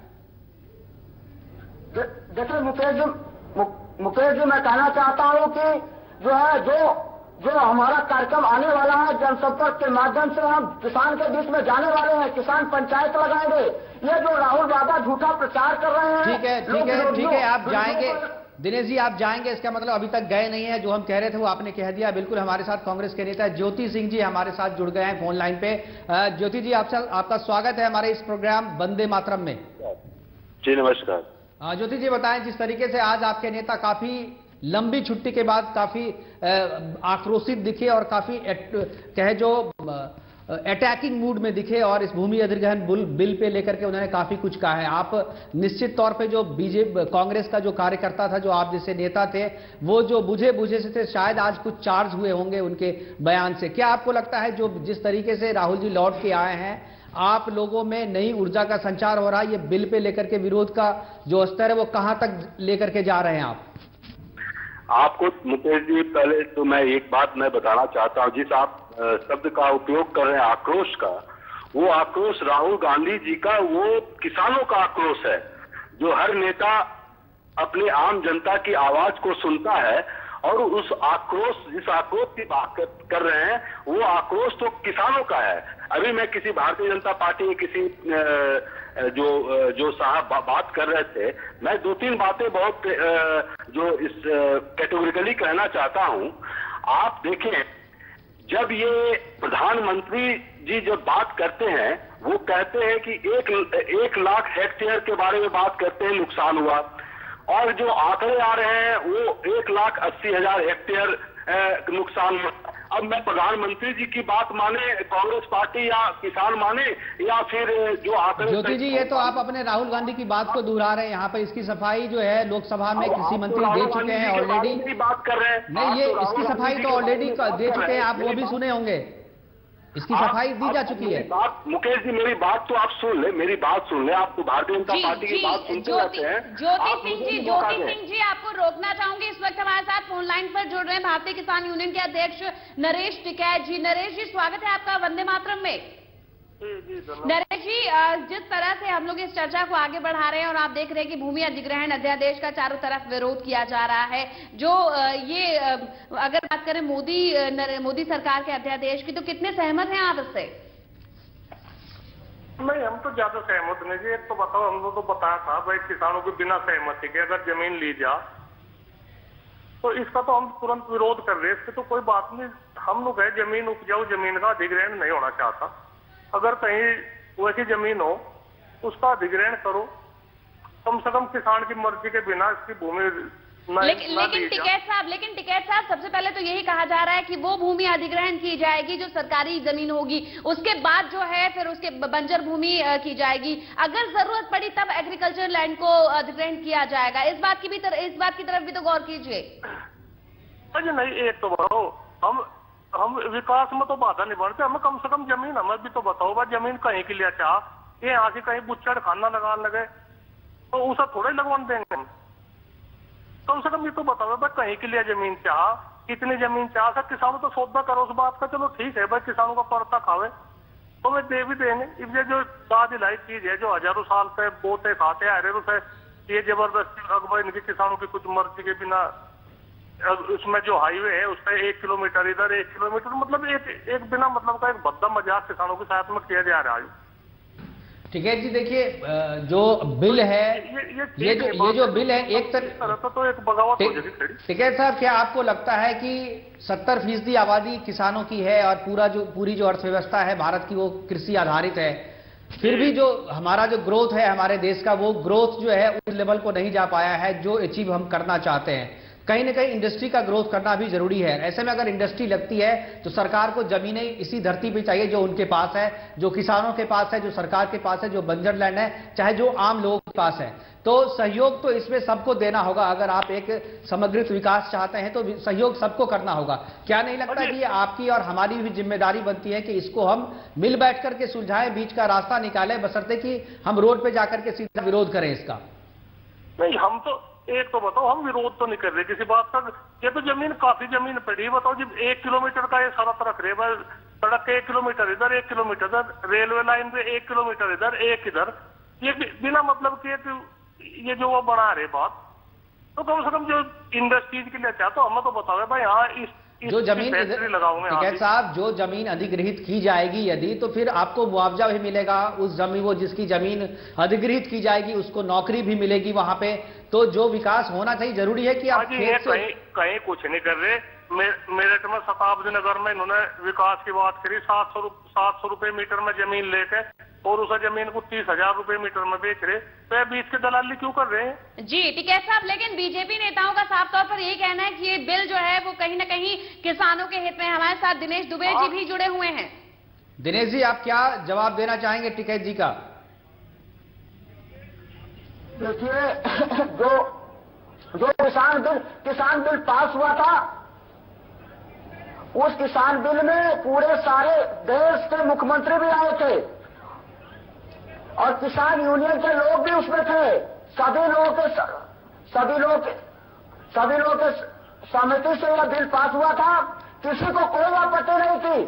देखिए मुकेश जी, मैं कहना चाहता हूं कि जो हमारा कार्यक्रम आने वाला है, जनसंपर्क के माध्यम से हम किसान के बीच में जाने वाले हैं, किसान पंचायत लगाएंगे। ये जो राहुल बाबा झूठा प्रचार कर रहे हैं, ठीक है, आप जाएंगे दिनेश जी, आप जाएंगे, इसका मतलब अभी तक गए नहीं है। जो हम कह रहे थे वो आपने कह दिया। बिल्कुल, हमारे साथ कांग्रेस के नेता ज्योति सिंह जी हमारे साथ जुड़ गए हैं फोन लाइन पे। ज्योति जी, आपका स्वागत है हमारे इस प्रोग्राम वंदे मातरम में। जी नमस्कार। ज्योति जी, बताएं, जिस तरीके से आज आपके नेता काफी लंबी छुट्टी के बाद काफी आक्रोशित दिखे और काफी कहे जो अटैकिंग मूड में दिखे और इस भूमि अधिग्रहण बिल पे लेकर के उन्होंने काफी कुछ कहा है। आप निश्चित तौर पे जो बीजेपी कांग्रेस का जो कार्यकर्ता था, जो आप जैसे नेता थे, वो जो बुझे से थे, शायद आज कुछ चार्ज हुए होंगे उनके बयान से। क्या आपको लगता है जो जिस तरीके से राहुल जी लौट के आए हैं, आप लोगों में नई ऊर्जा का संचार हो रहा है, ये बिल पे लेकर के विरोध का जो स्तर है वो कहां तक लेकर के जा रहे हैं आप? आपको मुकेश जी, पहले तो मैं एक बात मैं बताना चाहता हूं। जिस आप शब्द का उपयोग कर रहे हैं आक्रोश का, वो आक्रोश राहुल गांधी जी का, वो किसानों का आक्रोश है। जो हर नेता अपने आम जनता की आवाज को सुनता है और जिस आक्रोश की बात कर रहे हैं, वो आक्रोश तो किसानों का है। अभी मैं किसी भारतीय जनता पार्टी के किसी जो साहब बात कर रहे थे, मैं दो तीन बातें बहुत जो इस कैटेगोरिकली कहना चाहता हूं। आप देखें, जब ये प्रधानमंत्री जी जब बात करते हैं, वो कहते हैं कि 1 लाख हेक्टेयर के बारे में बात करते हैं नुकसान हुआ, और जो आंकड़े आ रहे हैं वो 1,80,000 हेक्टेयर नुकसान हुआ। अब मैं प्रधानमंत्री जी की बात माने कांग्रेस पार्टी या किसान माने या फिर जो आंकड़े। ज्योति जी, ये तो आप अपने राहुल गांधी की बात को दोहरा रहे हैं। यहाँ पर इसकी सफाई जो है लोकसभा में कृषि मंत्री दे चुके हैं ऑलरेडी। बात कर रहे हैं नहीं, ये इसकी सफाई तो ऑलरेडी दे चुके हैं, आप वो भी सुने होंगे। इसकी सफाई दी जा चुकी है। मुकेश जी, मेरी बात तो आप सुन ले, मेरी बात सुन ले। आप तो भारतीय जनता पार्टी की बात सुनते रहते हैं। ज्योति सिंह जी, आपको रोकना चाहूंगी। इस वक्त हमारे साथ फोन लाइन पर जुड़ रहे हैं भारतीय किसान यूनियन के अध्यक्ष नरेश टिकैत जी। नरेश जी, स्वागत है आपका वंदे मातरम में। नरेश जी, जिस तरह से हम लोग इस चर्चा को आगे बढ़ा रहे हैं और आप देख रहे हैं कि भूमि अधिग्रहण अध्यादेश का चारों तरफ विरोध किया जा रहा है, जो ये अगर बात करें मोदी सरकार के अध्यादेश की, तो कितने सहमत हैं आप इससे? नहीं, हम तो ज्यादा सहमत नहीं जी। एक तो बताओ, हमने तो बताया था भाई किसानों को बिना सहमति के अगर जमीन ली जा तो इसका तो हम तुरंत विरोध कर रहे हैं। इसकी तो कोई बात नहीं। हम लोग है जमीन उपजाऊ जमीन का अधिग्रहण नहीं होना चाहता। अगर कहीं वैसी जमीन हो उसका अधिग्रहण करो, कम से कम किसान की मर्जी के बिना इसकी भूमि लेकिन टिकैत साहब, सबसे पहले तो यही कहा जा रहा है कि वो भूमि अधिग्रहण की जाएगी जो सरकारी जमीन होगी, उसके बाद जो है फिर उसके बंजर भूमि की जाएगी। अगर जरूरत पड़ी तब एग्रीकल्चर लैंड को अधिग्रहण किया जाएगा। इस बात की तरफ भी तो गौर कीजिए। नहीं, एक तो बताओ, हम विकास में तो बाधा नहीं बनते, हमें कम से कम जमीन हमें भी तो बताओ भाई, जमीन कहीं के लिए चाह, ये यहाँ से कहीं बुच्चड़ खाना लगाने लगे तो उसे थोड़े लगवान देंगे हम। कम से कम ये तो बताओ भाई, कहीं के लिए जमीन चाह, कितनी जमीन चाह। सर किसानों तो सौदा करो उस बात का, चलो ठीक है भाई, किसानों का परता खावे तो वे दे भी देंगे। ये जो दाद इलाई चीज है जो हजारों साल से बोते खाते आ रहे, उसे ये जबरदस्ती अगवा इनके किसानों की कुछ मर्जी के बिना, उसमें जो हाईवे है उस पर 1 किलोमीटर इधर 1 किलोमीटर, मतलब एक बिना मतलब का एक भद्दा मजाक किसानों के साथ में किया जा रहा है। ठीक है जी, देखिए जो बिल है ये जो बिल है एक तरह तो एक बगावत हो जाएगी। ठीक है साहब, क्या आपको लगता है कि 70% आबादी किसानों की है और पूरी जो अर्थव्यवस्था है भारत की वो कृषि आधारित है, फिर भी जो हमारा जो ग्रोथ है हमारे देश का, वो ग्रोथ जो है उस लेवल को नहीं जा पाया है जो अचीव हम करना चाहते हैं? कहीं ना कहीं इंडस्ट्री का ग्रोथ करना भी जरूरी है। ऐसे में अगर इंडस्ट्री लगती है तो सरकार को जमीनें इसी धरती पे चाहिए जो उनके पास है, जो किसानों के पास है, जो सरकार के पास है, जो बंजर लैंड है, चाहे जो आम लोगों के पास है। तो सहयोग तो इसमें सबको देना होगा। अगर आप एक समग्रित विकास चाहते हैं तो सहयोग सबको करना होगा। क्या नहीं लगता कि ये आपकी और हमारी भी जिम्मेदारी बनती है कि इसको हम मिल बैठ करके सुलझाएं, बीच का रास्ता निकालें, बशर्ते कि हम रोड पे जाकर के सीधा विरोध करें इसका? नहीं, हम तो एक तो बताओ, हम विरोध तो नहीं कर रहे किसी बात का। ये तो जमीन काफी जमीन पड़ी है, बताओ जब 1 किलोमीटर का ये सारा तरफ रहे, सड़क के 1 किलोमीटर इधर 1 किलोमीटर इधर, रेलवे लाइन पे 1 किलोमीटर इधर 1 इधर, ये बिना मतलब के ये जो वो बना रहे बात, तो कम से कम जो इंडस्ट्रीज के लिए चाहते हो हमें तो बताओ भाई। हाँ, जो जमीन ठीक है साहब, जो जमीन अधिग्रहित की जाएगी यदि, तो फिर आपको मुआवजा भी मिलेगा उस जमीन, वो जिसकी जमीन अधिग्रहित की जाएगी उसको नौकरी भी मिलेगी वहां पे। तो जो विकास होना चाहिए, जरूरी है कि आप कहीं कुछ नहीं कर रहे। मेरठ में शताब्दी नगर में इन्होंने विकास की बात करी, 700 रुपए मीटर में जमीन लेके और उस जमीन को 30,000 रुपए मीटर में बेच रहे, तो बीच के दलाली क्यों कर रहे हैं? जी ठीक है साहब, लेकिन बीजेपी नेताओं का साफ तौर पर यही कहना है कि ये बिल जो है वो कहीं ना कहीं किसानों के हित में। हमारे साथ दिनेश दुबे जी भी जुड़े हुए हैं। दिनेश जी, आप क्या जवाब देना चाहेंगे टिकैत जी का? देखिए, जो किसान बिल पास हुआ था, उस किसान बिल में पूरे सारे देश के मुख्यमंत्री भी आए थे और किसान यूनियन के लोग भी उसमें थे। सभी लोगों के सहमति से यह बिल पास हुआ था, किसी को कोई आपत्ति नहीं थी।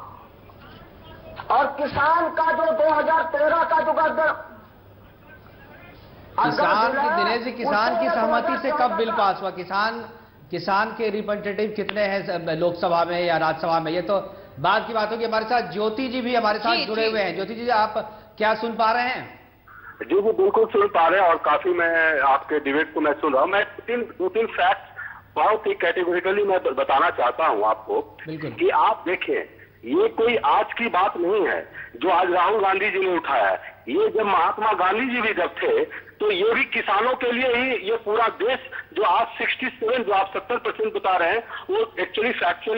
और किसान का जो 2013 का जो दिनेश जी, किसान की सहमति से कब बिल पास हुआ? किसान के रिप्रेजेंटेटिव कितने हैं लोकसभा में या राज्यसभा में, ये तो बाद की बात होगी। हमारे साथ ज्योति जी भी हमारे साथ जुड़े हुए हैं। ज्योति जी, आप क्या सुन पा रहे हैं? जी वो बिल्कुल सुन पा रहे हैं और काफी मैं आपके डिबेट को मैं सुन रहा हूँ। मैं दो तीन फैक्ट्स बहुत ही कैटेगोरिकली मैं बताना चाहता हूँ आपको कि आप देखें, ये कोई आज की बात नहीं है जो आज राहुल गांधी जी ने उठाया है। ये जब महात्मा गांधी जी भी जब थे तो ये भी किसानों के लिए ही ये पूरा देश जो आज 67 जो आप 70% बता रहे हैं, वो एक्चुअली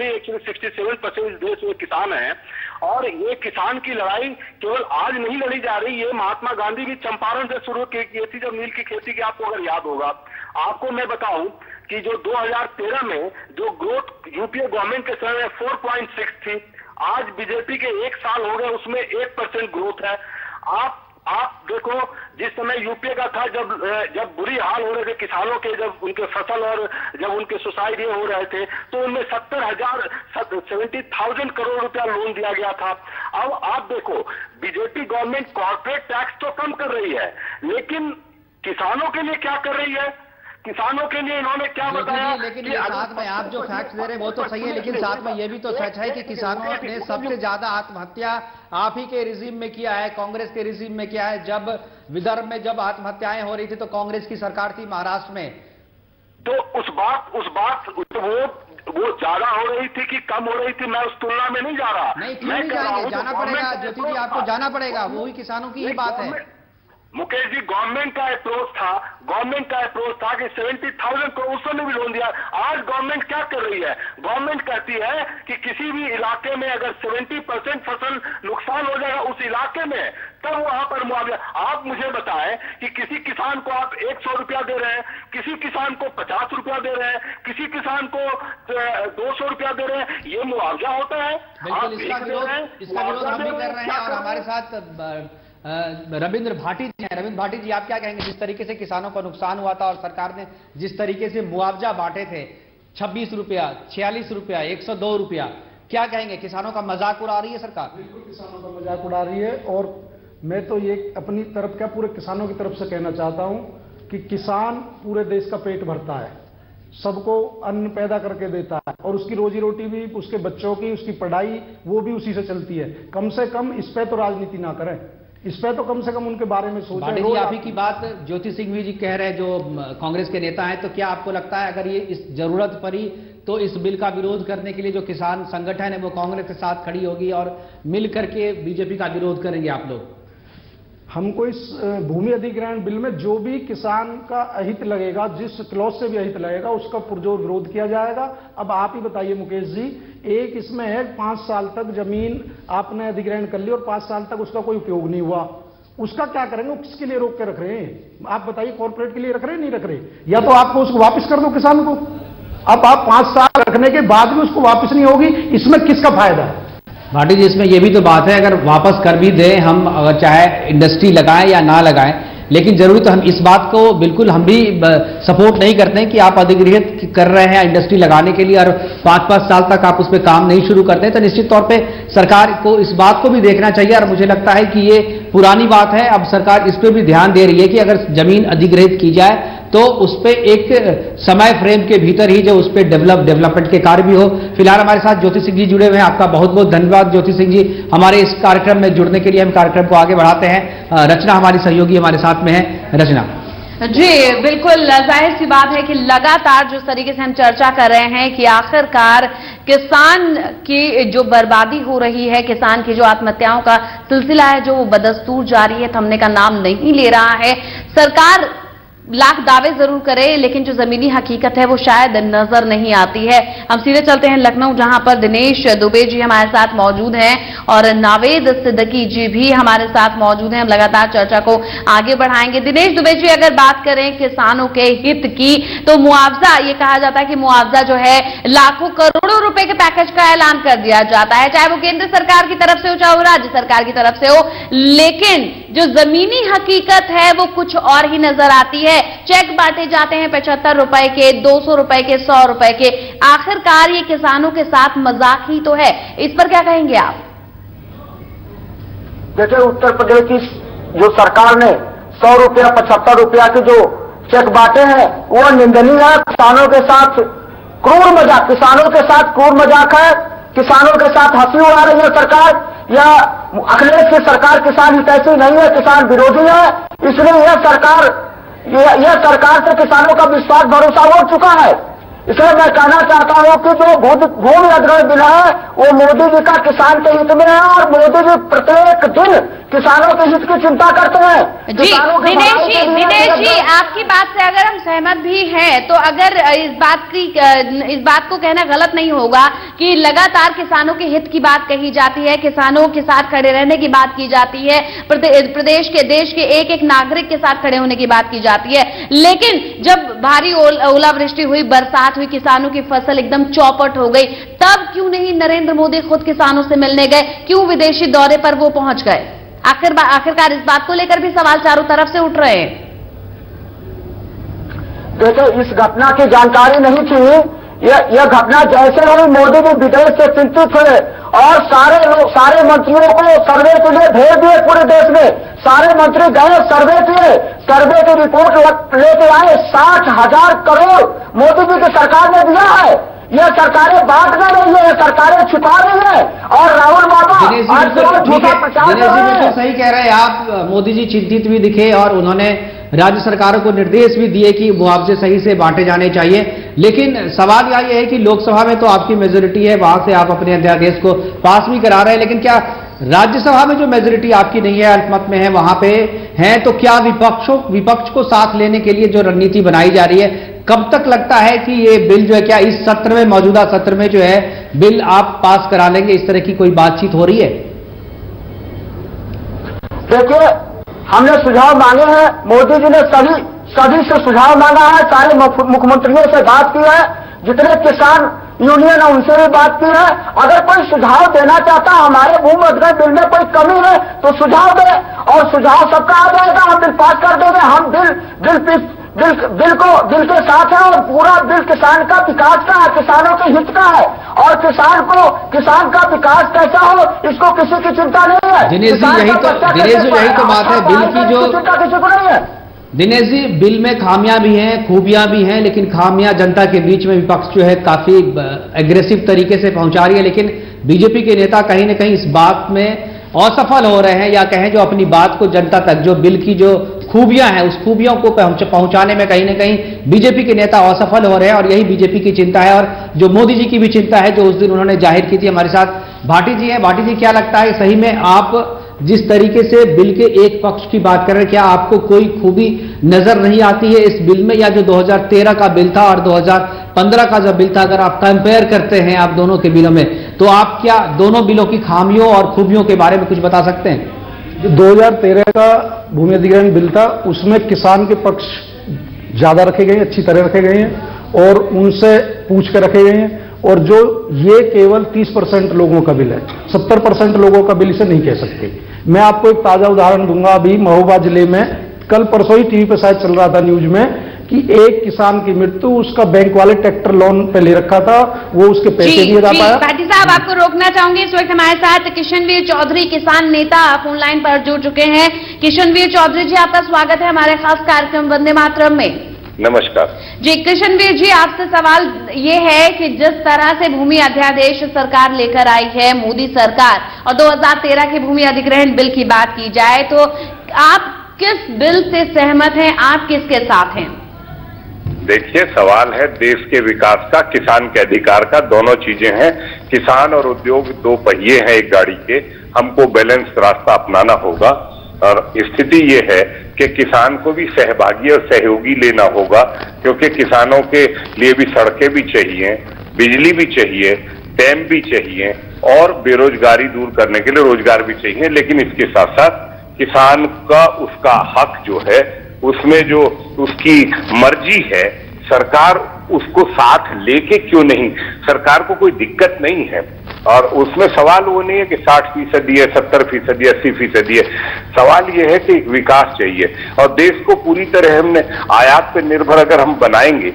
67% देश में किसान है। और ये किसान की लड़ाई केवल आज नहीं लड़ी जा रही, ये महात्मा गांधी भी चंपारण से शुरू की थी जब नील की खेती की, आपको अगर याद होगा। आपको मैं बताऊं कि जो 2013 में जो ग्रोथ यूपीए गवर्नमेंट के समय में 4.6 थी, आज बीजेपी के 1 साल हो गए उसमें 1% ग्रोथ है। आप देखो, जिस समय यूपीए का था, जब बुरी हाल हो रहे थे किसानों के, जब उनके फसल और जब उनके सुसाइड ये हो रहे थे, तो उनमें 70,000 करोड़ रुपया लोन दिया गया था। अब आप देखो, बीजेपी गवर्नमेंट कॉर्पोरेट टैक्स तो कम कर रही है, लेकिन किसानों के लिए क्या कर रही है? किसानों के लिए इन्होंने क्या बताया? लेकिन ये साथ में आप जो फैक्ट्स दे रहे हैं वो तो सही है, लेकिन साथ में ये भी तो सच है कि किसानों ने सबसे ज्यादा आत्महत्या आप ही के रिजीम में किया है, कांग्रेस के रिजीम में किया है। जब विदर्भ में जब आत्महत्याएं हो रही थी तो कांग्रेस की सरकार थी महाराष्ट्र में। तो उस बात वो ज्यादा हो रही थी कि कम हो रही थी, मैं उस तुलना में नहीं जा रहा। नहीं, क्यों नहीं जाएंगे? जाना पड़ेगा ज्योति जी, आपको जाना पड़ेगा, वो ही किसानों की ही बात है। मुकेश जी, गवर्नमेंट का अप्रोच था कि 70,000 को उस समय भी लोन दिया। आज गवर्नमेंट क्या कर रही है? गवर्नमेंट कहती है कि किसी भी इलाके में अगर 70% फसल नुकसान हो जाएगा उस इलाके में, तब वहां पर मुआवजा। आप मुझे बताएं कि किसी किसान को आप 100 रुपया दे रहे हैं, किसी किसान को 50 रुपया दे रहे हैं, किसी किसान को 200 रुपया दे रहे हैं, ये मुआवजा होता है? बिल्कुल, इसका विरोध हम भी कर रहे हैं। और हमारे साथ रविंद्र भाटी जी हैं। रविंद्र भाटी जी, आप क्या कहेंगे? जिस तरीके से किसानों का नुकसान हुआ था और सरकार ने जिस तरीके से मुआवजा बांटे थे, 26 रुपया, 46 रुपया, 102 रुपया, क्या कहेंगे? किसानों का मजाक उड़ा रही है सरकार? बिल्कुल किसानों का मजाक उड़ा रही है। और मैं तो ये अपनी तरफ क्या पूरे किसानों की तरफ से कहना चाहता हूं कि किसान पूरे देश का पेट भरता है, सबको अन्न पैदा करके देता है और उसकी रोजी रोटी भी, उसके बच्चों की, उसकी पढ़ाई वो भी उसी से चलती है। कम से कम इस पे तो राजनीति ना करें, इस पे तो कम से कम उनके बारे में सोचें। आप ही की बात ज्योति सिंह जी कह रहे हैं, जो कांग्रेस के नेता हैं, तो क्या आपको लगता है अगर ये इस जरूरत पड़ी तो इस बिल का विरोध करने के लिए जो किसान संगठन है वो कांग्रेस के साथ खड़ी होगी और मिल करके बीजेपी का विरोध करेंगे आप लोग? हमको इस भूमि अधिग्रहण बिल में जो भी किसान का अहित लगेगा, जिस क्लॉज से भी अहित लगेगा, उसका पुरजोर विरोध किया जाएगा। अब आप ही बताइए मुकेश जी, एक इसमें है 5 साल तक जमीन आपने अधिग्रहण कर ली और 5 साल तक उसका कोई उपयोग नहीं हुआ, उसका क्या करेंगे? वो किसके लिए रोक के रख रहे हैं? आप बताइए, कॉर्पोरेट के लिए रख रहे हैं, नहीं रख रहे? या तो आपको उसको वापस कर दो किसान को। अब आप 5 साल रखने के बाद भी उसको वापस नहीं होगी, इसमें किसका फायदा है? भाटी जी, इसमें यह भी तो बात है, अगर वापस कर भी दें हम, अगर चाहे इंडस्ट्री लगाएं या ना लगाएं, लेकिन जरूरी तो हम इस बात को बिल्कुल हम भी सपोर्ट नहीं करते हैं कि आप अधिग्रहित कर रहे हैं इंडस्ट्री लगाने के लिए और 5-5 साल तक आप उस पर काम नहीं शुरू करते हैं, तो निश्चित तौर पे सरकार को इस बात को भी देखना चाहिए। और मुझे लगता है कि ये पुरानी बात है, अब सरकार इस पर भी ध्यान दे रही है कि अगर जमीन अधिग्रहित की जाए तो उस पर एक समय फ्रेम के भीतर ही जो उस पर डेवलपमेंट के कार्य भी हो। फिलहाल हमारे साथ ज्योति सिंह जी जुड़े हुए हैं, आपका बहुत बहुत धन्यवाद ज्योति सिंह जी हमारे इस कार्यक्रम में जुड़ने के लिए। हम कार्यक्रम को आगे बढ़ाते हैं। रचना हमारी सहयोगी हमारे साथ में है। रचना जी, बिल्कुल जाहिर सी बात है कि लगातार जिस तरीके से हम चर्चा कर रहे हैं कि आखिरकार किसान की जो बर्बादी हो रही है, किसान की जो आत्महत्याओं का सिलसिला है जो वो बदस्तूर जारी है, थमने का नाम नहीं ले रहा है। सरकार लाख दावे जरूर करे, लेकिन जो जमीनी हकीकत है वो शायद नजर नहीं आती है। हम सीधे चलते हैं लखनऊ, जहां पर दिनेश दुबे जी हमारे साथ मौजूद हैं और नावेद सिद्दीकी जी भी हमारे साथ मौजूद हैं। हम लगातार चर्चा को आगे बढ़ाएंगे। दिनेश दुबे जी, अगर बात करें किसानों के हित की, तो मुआवजा, ये कहा जाता है कि मुआवजा जो है लाखों करोड़ों रुपए के पैकेज का ऐलान कर दिया जाता है, चाहे वो केंद्र सरकार की तरफ से हो चाहे वो राज्य सरकार की तरफ से हो, लेकिन जो जमीनी हकीकत है वो कुछ और ही नजर आती है। चेक बांटे जाते हैं 75 रुपए के, 200 रुपए के, 100 रुपए के। आखिरकार ये किसानों के साथ मजाक ही तो है, इस पर क्या कहेंगे आप? देखिए, उत्तर प्रदेश की जो सरकार ने 100 रुपया 75 रुपया के जो चेक बांटे हैं वो निंदनीय है। किसानों के साथ क्रूर मजाक, किसानों के साथ क्रूर मजाक है, किसानों के साथ हंसी उड़ा रही है सरकार। या अखिलेश की सरकार किसान हितैषी नहीं है, किसान विरोधी है, इसलिए यह सरकार से किसानों का विश्वास भरोसा उठ चुका है। इसलिए मैं कहना चाहता हूं कि जो भूमि अधिग्रहण बिल है वो मोदी जी का किसान के हित में है और मोदी जी प्रत्येक दिन किसानों के हित की चिंता करते हैं। जी दिनेश जी, आपकी बात से अगर हम सहमत भी हैं, तो अगर इस बात को कहना गलत नहीं होगा कि लगातार किसानों के हित की बात कही जाती है, किसानों के साथ खड़े रहने की बात की जाती है, प्रदेश के देश के एक एक नागरिक के साथ खड़े होने की बात की जाती है, लेकिन जब भारी ओलावृष्टि हुई, बरसात हुई, किसानों की फसल एकदम चौपट हो गई, तब क्यों नहीं नरेंद्र मोदी खुद किसानों से मिलने गए? क्यों विदेशी दौरे पर वो पहुंच गए? आखिरकार इस बात को लेकर भी सवाल चारों तरफ से उठ रहे हैं। देखिए, इस घटना की जानकारी नहीं थी। यह घटना जैसे ही मोदी जी विदेश से चिंतित हुए और सारे मंत्रियों को सर्वे के लिए भेज दिए पूरे देश में, सारे मंत्री गए, सर्वे किए, सर्वे की रिपोर्ट लेके आए। 60,000 करोड़ मोदी जी की सरकार ने दिया है। यह सरकारें बांट नहीं रही है, सरकारें छुपा रही है और राहुल बाबा झूठा प्रचार कर रहे हैं। सही कह रहे हैं आप। मोदी जी चिंतित भी दिखे और उन्होंने राज्य सरकारों को निर्देश भी दिए कि मुआवजे सही से बांटे जाने चाहिए। लेकिन सवाल यह है कि लोकसभा में तो आपकी मेजोरिटी है, वहां से आप अपने अध्यादेश को पास भी करा रहे हैं, लेकिन क्या राज्यसभा में जो मेजोरिटी आपकी नहीं है, अल्पमत में है, वहां पे है, तो क्या विपक्ष को साथ लेने के लिए जो रणनीति बनाई जा रही है, कब तक लगता है कि ये बिल जो है, क्या इस सत्र में, मौजूदा सत्र में जो है बिल आप पास करा लेंगे? इस तरह की कोई बातचीत हो रही है? देखिए, हमने सुझाव मांगे हैं, मोदी जी ने सभी से सुझाव मांगा है, सारे मुख्यमंत्रियों से बात की है, जितने किसान यूनियन है उनसे भी बात की है। अगर कोई सुझाव देना चाहता हमारे भूमि अधिग्रहण बिल में कोई कमी है तो सुझाव दे, और सुझाव सबका आ जाएगा, हम बिल पास कर देंगे। हम बिल के साथ है और पूरा बिल किसान का विकास का है, किसानों के हित का है, और किसान का विकास कैसा हो इसको किसी की चिंता नहीं है। दिनेश जी, यही तो बात है। बिल की जो चिंता किसी को नहीं है। दिनेश जी, बिल में खामियां भी हैं, खूबियां भी हैं, लेकिन खामियां जनता के बीच में विपक्ष जो है काफी एग्रेसिव तरीके से पहुंचा रही है, लेकिन बीजेपी के नेता कहीं ना कहीं इस बात में असफल हो रहे हैं, या कहें जो अपनी बात को जनता तक, जो बिल की जो खूबियां हैं उस खूबियों को पहुंचाने में कहीं ना कहीं बीजेपी के नेता असफल हो रहे हैं, और यही बीजेपी की चिंता है, और जो मोदी जी की भी चिंता है जो उस दिन उन्होंने जाहिर की थी। हमारे साथ भाटी जी हैं। भाटी जी, क्या लगता है सही में आप जिस तरीके से बिल के एक पक्ष की बात कर रहे हैं, क्या आपको कोई खूबी नजर नहीं आती है इस बिल में, या जो 2013 का बिल था और 2015 का जो बिल था, अगर आप कंपेयर करते हैं आप दोनों के बिलों में, तो आप क्या दोनों बिलों की खामियों और खूबियों के बारे में कुछ बता सकते हैं? जो 2013 का भूमि अधिग्रहण बिल था उसमें किसान के पक्ष ज्यादा रखे गए हैं, अच्छी तरह रखे गए हैं और उनसे पूछ कर रखे गए हैं, और जो ये केवल 30% लोगों का बिल है, 70% लोगों का बिल इसे नहीं कह सकते। मैं आपको एक ताजा उदाहरण दूंगा। अभी महोबा जिले में कल परसों ही टीवी पे शायद चल रहा था न्यूज में कि एक किसान की मृत्यु, उसका बैंक वाले ट्रैक्टर लोन पे ले रखा था, वो उसके पैसे नहीं अदा पाया। भाटी साहब, आपको रोकना चाहूंगी। इस वक्त हमारे साथ किशनवीर चौधरी, किसान नेता, फोन लाइन पर जुड़ चुके हैं। किशनवीर चौधरी जी, आपका स्वागत है हमारे खास कार्यक्रम वंदे मातरम में। नमस्कार जी। किशनवीर जी, आपसे सवाल ये है कि जिस तरह से भूमि अध्यादेश सरकार लेकर आई है, मोदी सरकार, और 2013 के भूमि अधिग्रहण बिल की बात की जाए तो आप किस बिल से सहमत हैं, आप किसके साथ हैं? देखिए, सवाल है देश के विकास का, किसान के अधिकार का, दोनों चीजें हैं। किसान और उद्योग दो पहिए हैं एक गाड़ी के, हमको बैलेंस रास्ता अपनाना होगा। और स्थिति ये है कि किसान को भी सहभागी और सहयोगी लेना होगा, क्योंकि किसानों के लिए भी सड़कें भी चाहिए, बिजली भी चाहिए, डैम भी चाहिए, और बेरोजगारी दूर करने के लिए रोजगार भी चाहिए। लेकिन इसके साथ साथ किसान का उसका हक जो है, उसमें जो उसकी मर्जी है, सरकार उसको साथ लेके क्यों नहीं? सरकार को कोई दिक्कत नहीं है, और उसमें सवाल वो नहीं है कि 60% है, 70% है, 80% है। सवाल ये है कि विकास चाहिए, और देश को पूरी तरह हमने आयात पर निर्भर अगर हम बनाएंगे,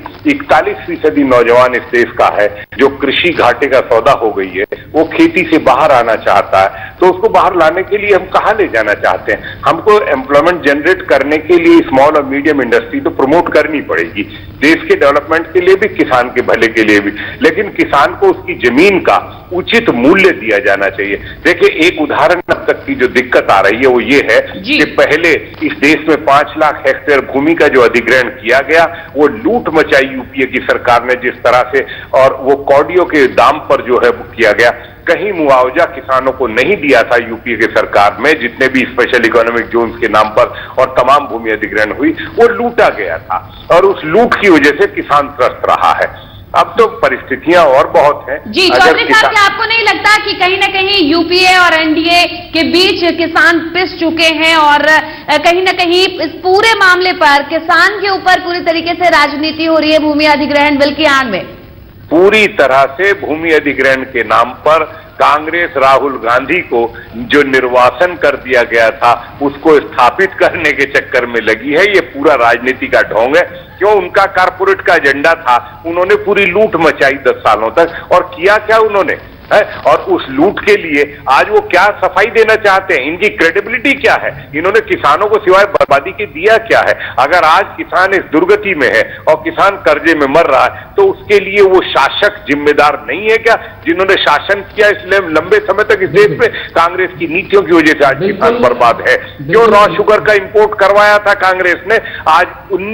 41% नौजवान इस देश का है जो कृषि घाटे का सौदा हो गई है, वो खेती से बाहर आना चाहता है, तो उसको बाहर लाने के लिए हम कहाँ ले जाना चाहते हैं? हमको एम्प्लॉयमेंट जनरेट करने के लिए स्मॉल और मीडियम इंडस्ट्री तो प्रमोट करनी पड़ेगी, देश के डेवलपमेंट के लिए भी, किसान के भले के लिए भी, लेकिन किसान को उसकी जमीन का उचित मूल्य दिया जाना चाहिए। देखिए, एक उदाहरण अब तक की जो दिक्कत आ रही है वो ये है कि पहले इस देश में 5 लाख हेक्टेयर भूमि का जो अधिग्रहण किया गया, वो लूट मचाई यूपीए की सरकार ने जिस तरह से, और वो कौडियों के दाम पर जो है किया गया। कहीं मुआवजा किसानों को नहीं दिया था यूपीए की सरकार में, जितने भी स्पेशल इकोनॉमिक जोन्स के नाम पर और तमाम भूमि अधिग्रहण हुई, वो लूटा गया था, और उस लूट की वजह से किसान त्रस्त रहा है। अब तो परिस्थितियां और बहुत हैं। जी चौधरी साहब, क्या आपको नहीं लगता कि कहीं ना कहीं यूपीए और एनडीए के बीच किसान पिस चुके हैं, और कहीं ना कहीं इस पूरे मामले पर किसान के ऊपर पूरी तरीके से राजनीति हो रही है भूमि अधिग्रहण बिल की आड़ में? पूरी तरह से भूमि अधिग्रहण के नाम पर कांग्रेस राहुल गांधी को जो निर्वासन कर दिया गया था, उसको स्थापित करने के चक्कर में लगी है। ये पूरा राजनीति का ढोंग है। क्यों? उनका कारपोरेट का एजेंडा था, उन्होंने पूरी लूट मचाई 10 सालों तक, और किया क्या उन्होंने है? और उस लूट के लिए आज वो क्या सफाई देना चाहते हैं? इनकी क्रेडिबिलिटी क्या है? इन्होंने किसानों को सिवाय बर्बादी के दिया क्या है? अगर आज किसान इस दुर्गति में है और किसान कर्जे में मर रहा है, तो उसके लिए वो शासक जिम्मेदार नहीं है क्या, जिन्होंने शासन किया इसलिए लंबे समय तक इस देश में? कांग्रेस की नीतियों की वजह से आज किसान बर्बाद है। जो रॉ शुगर का इंपोर्ट करवाया था कांग्रेस ने, आज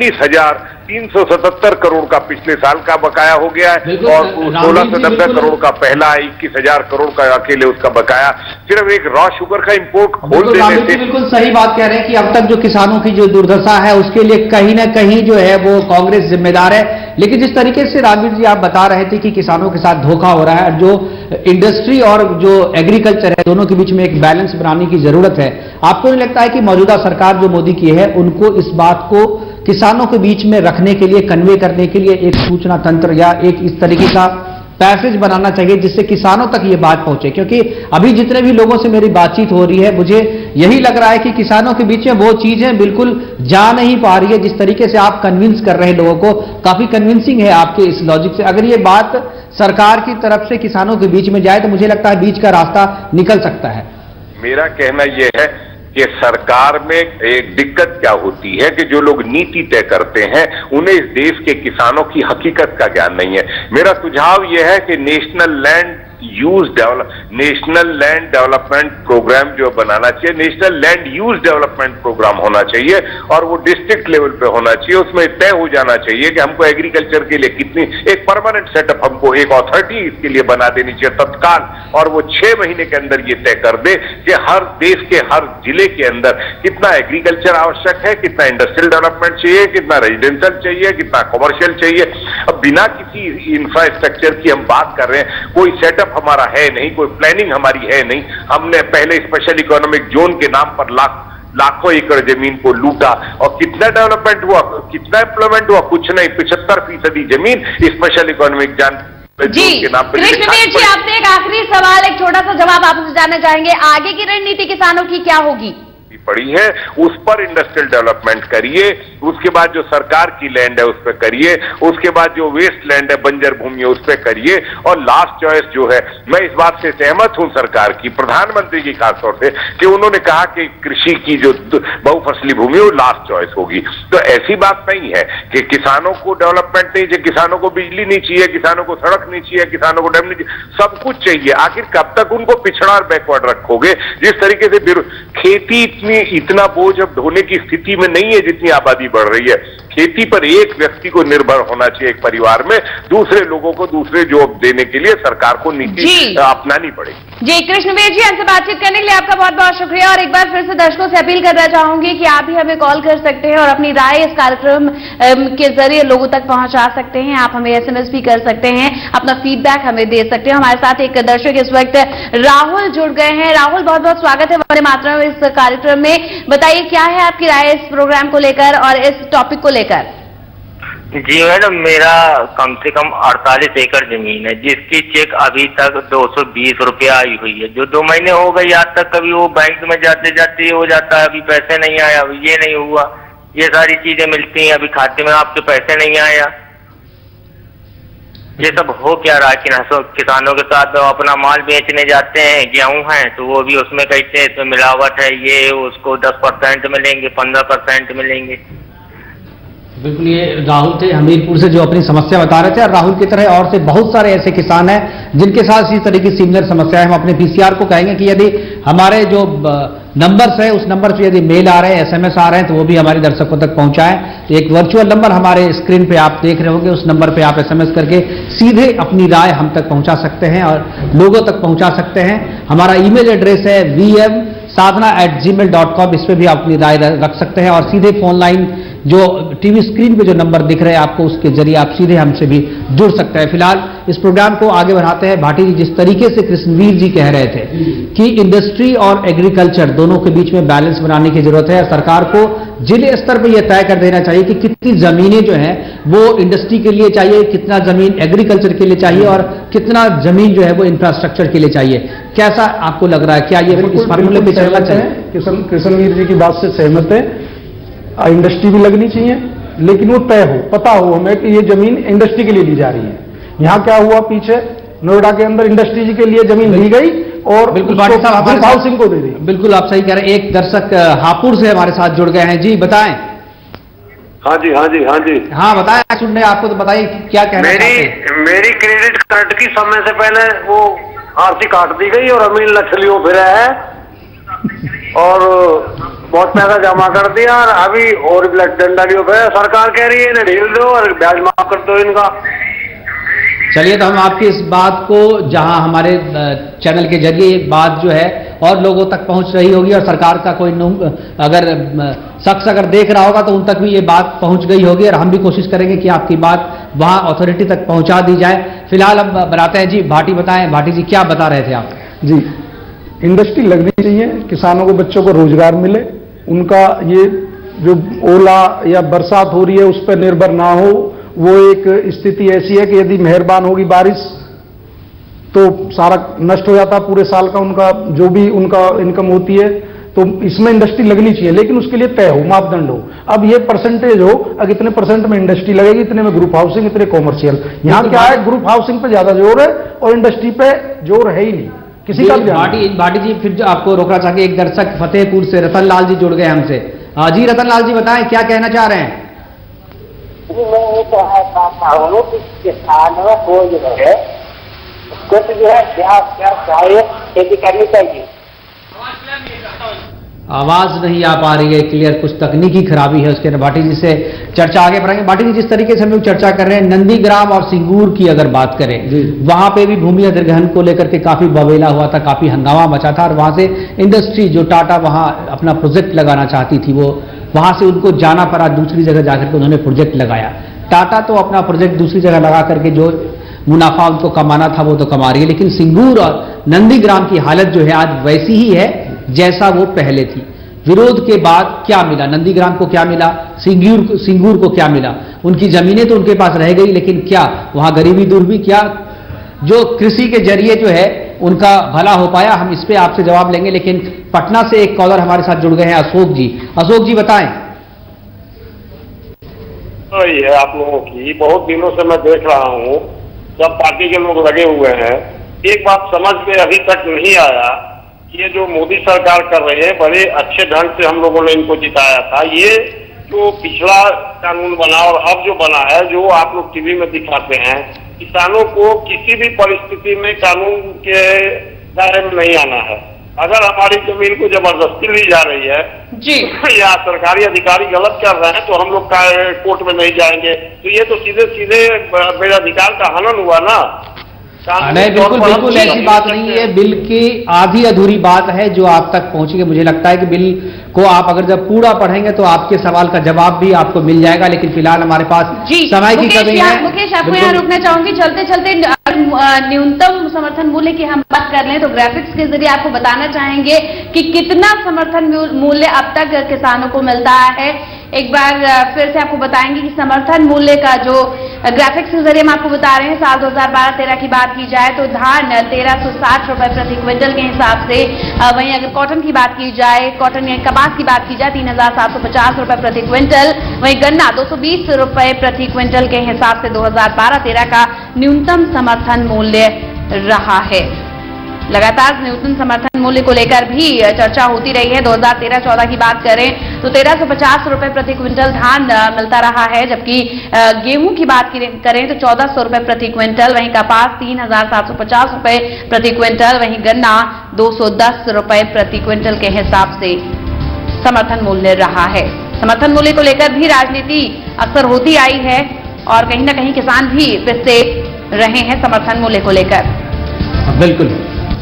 19,377 करोड़ का पिछले साल का बकाया हो गया है, और 1690 करोड़ का पहला, 21,000 करोड़ का अकेले उसका बकाया, सिर्फ एक रॉ शुगर का इंपोर्ट खोल देने से। बिल्कुल सही बात कह रहे हैं कि अब तक जो किसानों की जो दुर्दशा है उसके लिए कहीं ना कहीं जो है वो कांग्रेस जिम्मेदार है। लेकिन जिस तरीके से राजवीर जी आप बता रहे थे कि किसानों के साथ धोखा हो रहा है, जो इंडस्ट्री और जो एग्रीकल्चर है, दोनों के बीच में एक बैलेंस बनाने की जरूरत है, आपको नहीं लगता है कि मौजूदा सरकार जो मोदी की है, उनको इस बात को किसानों के बीच में रखने के लिए, कन्वे करने के लिए एक सूचना तंत्र या एक इस तरीके का पैसेज बनाना चाहिए जिससे किसानों तक ये बात पहुंचे? क्योंकि अभी जितने भी लोगों से मेरी बातचीत हो रही है, मुझे यही लग रहा है कि किसानों के बीच में वो चीजें बिल्कुल जा नहीं पा रही है जिस तरीके से आप कन्विंस कर रहे हैं लोगों को। काफी कन्विंसिंग है आपके इस लॉजिक से। अगर ये बात सरकार की तरफ से किसानों के बीच में जाए तो मुझे लगता है बीच का रास्ता निकल सकता है। मेरा कहना यह है कि सरकार में एक दिक्कत क्या होती है कि जो लोग नीति तय करते हैं उन्हें इस देश के किसानों की हकीकत का ज्ञान नहीं है। मेरा सुझाव यह है कि नेशनल लैंड डेवलपमेंट प्रोग्राम जो बनाना चाहिए, national land use development program होना चाहिए और वो डिस्ट्रिक्ट लेवल पे होना चाहिए। उसमें तय हो जाना चाहिए कि हमको एग्रीकल्चर के लिए कितनी, एक परमानेंट सेटअप, हमको एक अथॉरिटी इसके लिए बना देनी चाहिए तत्काल, और वो 6 महीने के अंदर ये तय कर दे कि हर देश के हर जिले के अंदर कितना एग्रीकल्चर आवश्यक है, कितना इंडस्ट्रियल डेवलपमेंट चाहिए, कितना रेजिडेंशियल चाहिए, कितना कमर्शियल चाहिए। अब बिना किसी इंफ्रास्ट्रक्चर की हम बात कर रहे हैं, कोई सेटअप हमारा है नहीं, कोई प्लानिंग हमारी है नहीं। हमने पहले स्पेशल इकोनॉमिक जोन के नाम पर लाखों एकड़ जमीन को लूटा और कितना डेवलपमेंट हुआ, कितना एम्प्लॉयमेंट हुआ, कुछ नहीं। 75% जमीन स्पेशल इकोनॉमिक जोन के नाम पर। कृष्णवीर जी, आपसे एक आखिरी सवाल, एक छोटा सा जवाब आपसे जानना चाहेंगे, आगे की रणनीति किसानों की क्या होगी? पड़ी है उस पर इंडस्ट्रियल डेवलपमेंट करिए, उसके बाद जो सरकार की लैंड है उस पर करिए, उसके बाद जो वेस्ट लैंड है, बंजर भूमि है, उस पर करिए, और लास्ट चॉइस जो है, मैं इस बात से सहमत हूं सरकार की, प्रधानमंत्री की खासतौर से, कि उन्होंने कहा कि कृषि की जो बहुफसली भूमि है वो लास्ट चॉइस होगी। तो ऐसी बात नहीं है कि किसानों को डेवलपमेंट नहीं चाहिए, किसानों को बिजली नहीं चाहिए, किसानों को सड़क नहीं चाहिए, किसानों को डैम नहीं चाहिए, सब कुछ चाहिए। आखिर कब तक उनको पिछड़ा और बैकवर्ड रखोगे? जिस तरीके से खेती इतना बोझ अब ढोने की स्थिति में नहीं है जितनी आबादी बढ़ रही है। खेती पर एक व्यक्ति को निर्भर होना चाहिए एक परिवार में, दूसरे लोगों को दूसरे जॉब देने के लिए सरकार को नीति अपनानी पड़ेगी। जी कृष्णवीर जी, हमसे बातचीत करने के लिए आपका बहुत बहुत शुक्रिया, और एक बार फिर से दर्शकों से अपील करना चाहूंगी कि आप भी हमें कॉल कर सकते हैं और अपनी राय इस कार्यक्रम के जरिए लोगों तक पहुंचा सकते हैं। आप हमें SMS भी कर सकते हैं, अपना फीडबैक हमें दे सकते हैं। हमारे साथ एक दर्शक इस वक्त राहुल जुड़ गए हैं। राहुल, बहुत बहुत स्वागत है वंदे मातरम इस कार्यक्रम में। बताइए क्या है आपकी राय इस प्रोग्राम को लेकर और इस टॉपिक को लेकर? जी मैडम, मेरा कम से कम 48 एकड़ जमीन है जिसकी चेक अभी तक 220 रुपया आई हुई है, जो 2 महीने हो गए आज तक। कभी वो बैंक में जाते जाते हो जाता है, अभी पैसे नहीं आया, अभी ये नहीं हुआ, ये सारी चीजें मिलती हैं, अभी खाते में आपके पैसे नहीं आया। ये सब हो क्या रहा है? किसानों के साथ अपना माल बेचने जाते हैं, गेहूं है तो वो भी उसमें कहते हैं इसमें मिलावट है, ये उसको 10% मिलेंगे, 15% मिलेंगे। बिल्कुल, ये राहुल थे हमीरपुर से जो अपनी समस्या बता रहे थे, और राहुल की तरह और से बहुत सारे ऐसे किसान हैं जिनके साथ इसी तरह की सिमिलर समस्या है। हम अपने PCR को कहेंगे कि यदि हमारे जो नंबर्स है उस नंबर पे यदि मेल आ रहे हैं, SMS आ रहे हैं, तो वो भी हमारे दर्शकों तक पहुंचाएं। तो एक वर्चुअल नंबर हमारे स्क्रीन पे आप देख रहे होंगे, उस नंबर पे आप SMS करके सीधे अपनी राय हम तक पहुंचा सकते हैं और लोगों तक पहुंचा सकते हैं। हमारा ईमेल एड्रेस है vmsadhana@gmail.com, इस पर भी आप अपनी राय रख सकते हैं, और सीधे फोन लाइन जो टीवी स्क्रीन पे जो नंबर दिख रहे हैं आपको, उसके जरिए आप सीधे हमसे भी जुड़ सकते हैं। फिलहाल इस प्रोग्राम को आगे बढ़ाते हैं। भाटी जी, जिस तरीके से कृष्णवीर जी कह रहे थे कि इंडस्ट्री और एग्रीकल्चर दोनों के बीच में बैलेंस बनाने की जरूरत है, सरकार को जिले स्तर पर यह तय कर देना चाहिए कि कितनी जमीनें जो है वो इंडस्ट्री के लिए चाहिए, कितना जमीन एग्रीकल्चर के लिए चाहिए और कितना जमीन जो है वो इंफ्रास्ट्रक्चर के लिए चाहिए। कैसा आपको लग रहा है, क्या ये इस फार्मूले पे चलना चाहिए? कृष्णवीर जी की बात से सहमत है। इंडस्ट्री भी लगनी चाहिए, लेकिन वो तय हो, पता हो हमें कि ये जमीन इंडस्ट्री के लिए ली जा रही है। यहाँ क्या हुआ, पीछे नोएडा के अंदर इंडस्ट्री के लिए जमीन ली गई और बिल्कुल हाउसिंग को दे दी। बिल्कुल आप सही कह रहे हैं। एक दर्शक हापुड़ से हमारे साथ जुड़ गए हैं। जी बताएं। हाँ जी, हाँ जी, हाँ जी, हाँ बताएं, सुनने आपको, तो बताइए क्या कहना है। मेरी क्रेडिट कार्ड की समय से पहले वो आरसी काट दी गई और अमीन लछलियों फिरा है और बहुत पैसा जमा कर दिया, और अभी और ब्लड डंडा लियो फिर सरकार कह रही है इन्हें ढील दो और ब्याज माफ कर दो इनका। चलिए, तो हम आपकी इस बात को, जहां हमारे चैनल के जरिए ये बात जो है और लोगों तक पहुंच रही होगी, और सरकार का कोई अगर शख्स अगर देख रहा होगा तो उन तक भी ये बात पहुंच गई होगी, और हम भी कोशिश करेंगे कि आपकी बात वहां अथॉरिटी तक पहुंचा दी जाए। फिलहाल हम बनाते हैं जी भाटी, बताएं भाटी जी क्या बता रहे थे आप? जी, इंडस्ट्री लगनी चाहिए, किसानों को, बच्चों को रोजगार मिले, उनका ये जो ओला या बरसात हो रही है उस पर निर्भर ना हो। वो एक स्थिति ऐसी है कि यदि मेहरबान होगी बारिश तो सारा नष्ट हो जाता पूरे साल का उनका जो भी उनका इनकम होती है। तो इसमें इंडस्ट्री लगनी चाहिए, लेकिन उसके लिए तय हो, मापदंड हो। अब ये परसेंटेज हो, अगर इतने % में इंडस्ट्री लगेगी, इतने में ग्रुप हाउसिंग, इतने कॉमर्शियल। यहाँ क्या है, ग्रुप हाउसिंग पे ज्यादा जोर है और इंडस्ट्री पे जोर है ही नहीं। किसी का भी भाटी जी, फिर जो आपको रोकना चाहिए, एक दर्शक फतेहपुर से रतन लाल जी जुड़ गए हमसे। जी रतन लाल जी बताएं क्या कहना चाह रहे हैं? मैं ये कहना चाहता हूँ कि किसानों को जो है कुछ जो है क्या चाहिए, खेती करनी चाहिए। आवाज नहीं आ पा रही है क्लियर, कुछ तकनीकी खराबी है। उसके भाटी जी से चर्चा आगे बढ़ाएंगे। भाटी जी, जिस तरीके से हम लोग चर्चा कर रहे हैं, नंदीग्राम और सिंगूर की अगर बात करें, वहां पे भी भूमि अधिग्रहण को लेकर के काफी बवेला हुआ था, काफी हंगामा मचा था, और वहां से इंडस्ट्री जो टाटा वहां अपना प्रोजेक्ट लगाना चाहती थी, वो वहां से उनको जाना पड़ा, दूसरी जगह जाकर के उन्होंने प्रोजेक्ट लगाया। टाटा तो अपना प्रोजेक्ट दूसरी जगह लगा करके जो मुनाफा उनको कमाना था वो तो कमा रही है, लेकिन सिंगूर और नंदीग्राम की हालत जो है आज वैसी ही है जैसा वो पहले थी। विरोध के बाद क्या मिला? नंदीग्राम को क्या मिला? सिंगूर को क्या मिला? उनकी जमीनें तो उनके पास रह गई, लेकिन क्या वहां गरीबी दूर भी? क्या जो कृषि के जरिए जो है उनका भला हो पाया? हम इस पे आपसे जवाब लेंगे, लेकिन पटना से एक कॉलर हमारे साथ जुड़ गए हैं, अशोक जी। अशोक जी बताएं। तो ये आप लोगों की बहुत दिनों से मैं देख रहा हूँ, सब पार्टी के लोग लगे हुए हैं। एक बात समझ में अभी तक नहीं आया, ये जो मोदी सरकार कर रही है, बड़े अच्छे ढंग से हम लोगों ने इनको जिताया था। ये जो पिछला कानून बना और अब जो बना है, जो आप लोग टीवी में दिखाते हैं, किसानों को किसी भी परिस्थिति में कानून के दायरे में नहीं आना है। अगर हमारी जमीन को जबरदस्ती ली जा रही है जी, या सरकारी अधिकारी गलत कर रहे हैं, तो हम लोग कोर्ट में नहीं जाएंगे। तो ये तो सीधे सीधे मेरे अधिकार का हनन हुआ ना। नहीं, बिल्कुल ऐसी बात नहीं है। बिल की आधी अधूरी बात है जो आप तक पहुंची है। मुझे लगता है कि बिल को आप अगर जब पूरा पढ़ेंगे तो आपके सवाल का जवाब भी आपको मिल जाएगा, लेकिन फिलहाल हमारे पास समय की कमी है। मुकेश, आपको यहाँ रुकना चाहूंगी। चलते चलते न्यूनतम समर्थन मूल्य की हम बात कर लें तो ग्राफिक्स के जरिए आपको बताना चाहेंगे कि कितना समर्थन मूल्य अब तक किसानों को मिलता है। एक बार फिर से आपको बताएंगे कि समर्थन मूल्य का जो ग्राफिक्स के जरिए हम आपको बता रहे हैं, साल 2012-13 की बात की जाए तो धान 1360 रुपए प्रति क्विंटल के हिसाब से, वहीं अगर कॉटन की बात की जाए, कॉटन या कपास की बात की जाए 3750 रुपए प्रति क्विंटल, वहीं गन्ना 220 रुपए प्रति क्विंटल के हिसाब से 2012-13 का न्यूनतम समर्थन मूल्य रहा है। लगातार न्यूनतम समर्थन मूल्य को लेकर भी चर्चा होती रही है। 2013-14 की बात करें तो 1350 रुपए प्रति क्विंटल धान मिलता रहा है, जबकि गेहूं की बात करें तो 1400 रुपए प्रति क्विंटल, वहीं कपास 3750 रुपए प्रति क्विंटल, वहीं गन्ना 210 रुपए प्रति क्विंटल के हिसाब से समर्थन मूल्य रहा है। समर्थन मूल्य को लेकर भी राजनीति अक्सर होती आई है और कहीं ना कहीं किसान भी पिसते रहे हैं समर्थन मूल्य को लेकर। बिल्कुल।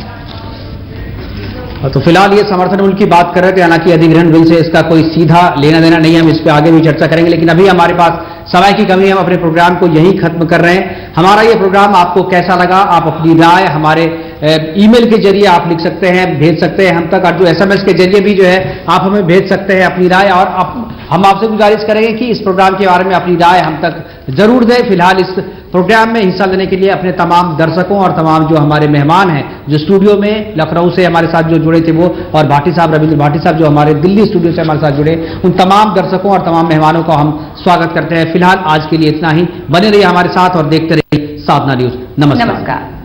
तो फिलहाल ये समर्थन मूल्य की बात कर रहे थे, हालांकि अधिग्रहण बिल से इसका कोई सीधा लेना देना नहीं है, हम इस पे आगे भी चर्चा करेंगे, लेकिन अभी हमारे पास समय की कमी है। हम अपने प्रोग्राम को यहीं खत्म कर रहे हैं। हमारा ये प्रोग्राम आपको कैसा लगा, आप अपनी राय हमारे ईमेल के जरिए आप लिख सकते हैं, भेज सकते हैं हम तक, और जो SMS के जरिए भी जो है आप हमें भेज सकते हैं अपनी राय। और हम आपसे गुजारिश करेंगे कि इस प्रोग्राम के बारे में अपनी राय हम तक जरूर दें। फिलहाल इस प्रोग्राम में हिस्सा लेने के लिए अपने तमाम दर्शकों और तमाम जो हमारे मेहमान हैं, जो स्टूडियो में लखनऊ से हमारे साथ जो जुड़े थे वो, और भाटी साहब, रविंद्र भाटी साहब जो हमारे दिल्ली स्टूडियो से हमारे साथ जुड़े, उन तमाम दर्शकों और तमाम मेहमानों का हम स्वागत करते हैं। फिलहाल आज के लिए इतना ही। बने रहिए हमारे साथ और देखते रहिए साधना न्यूज। नमस्कार।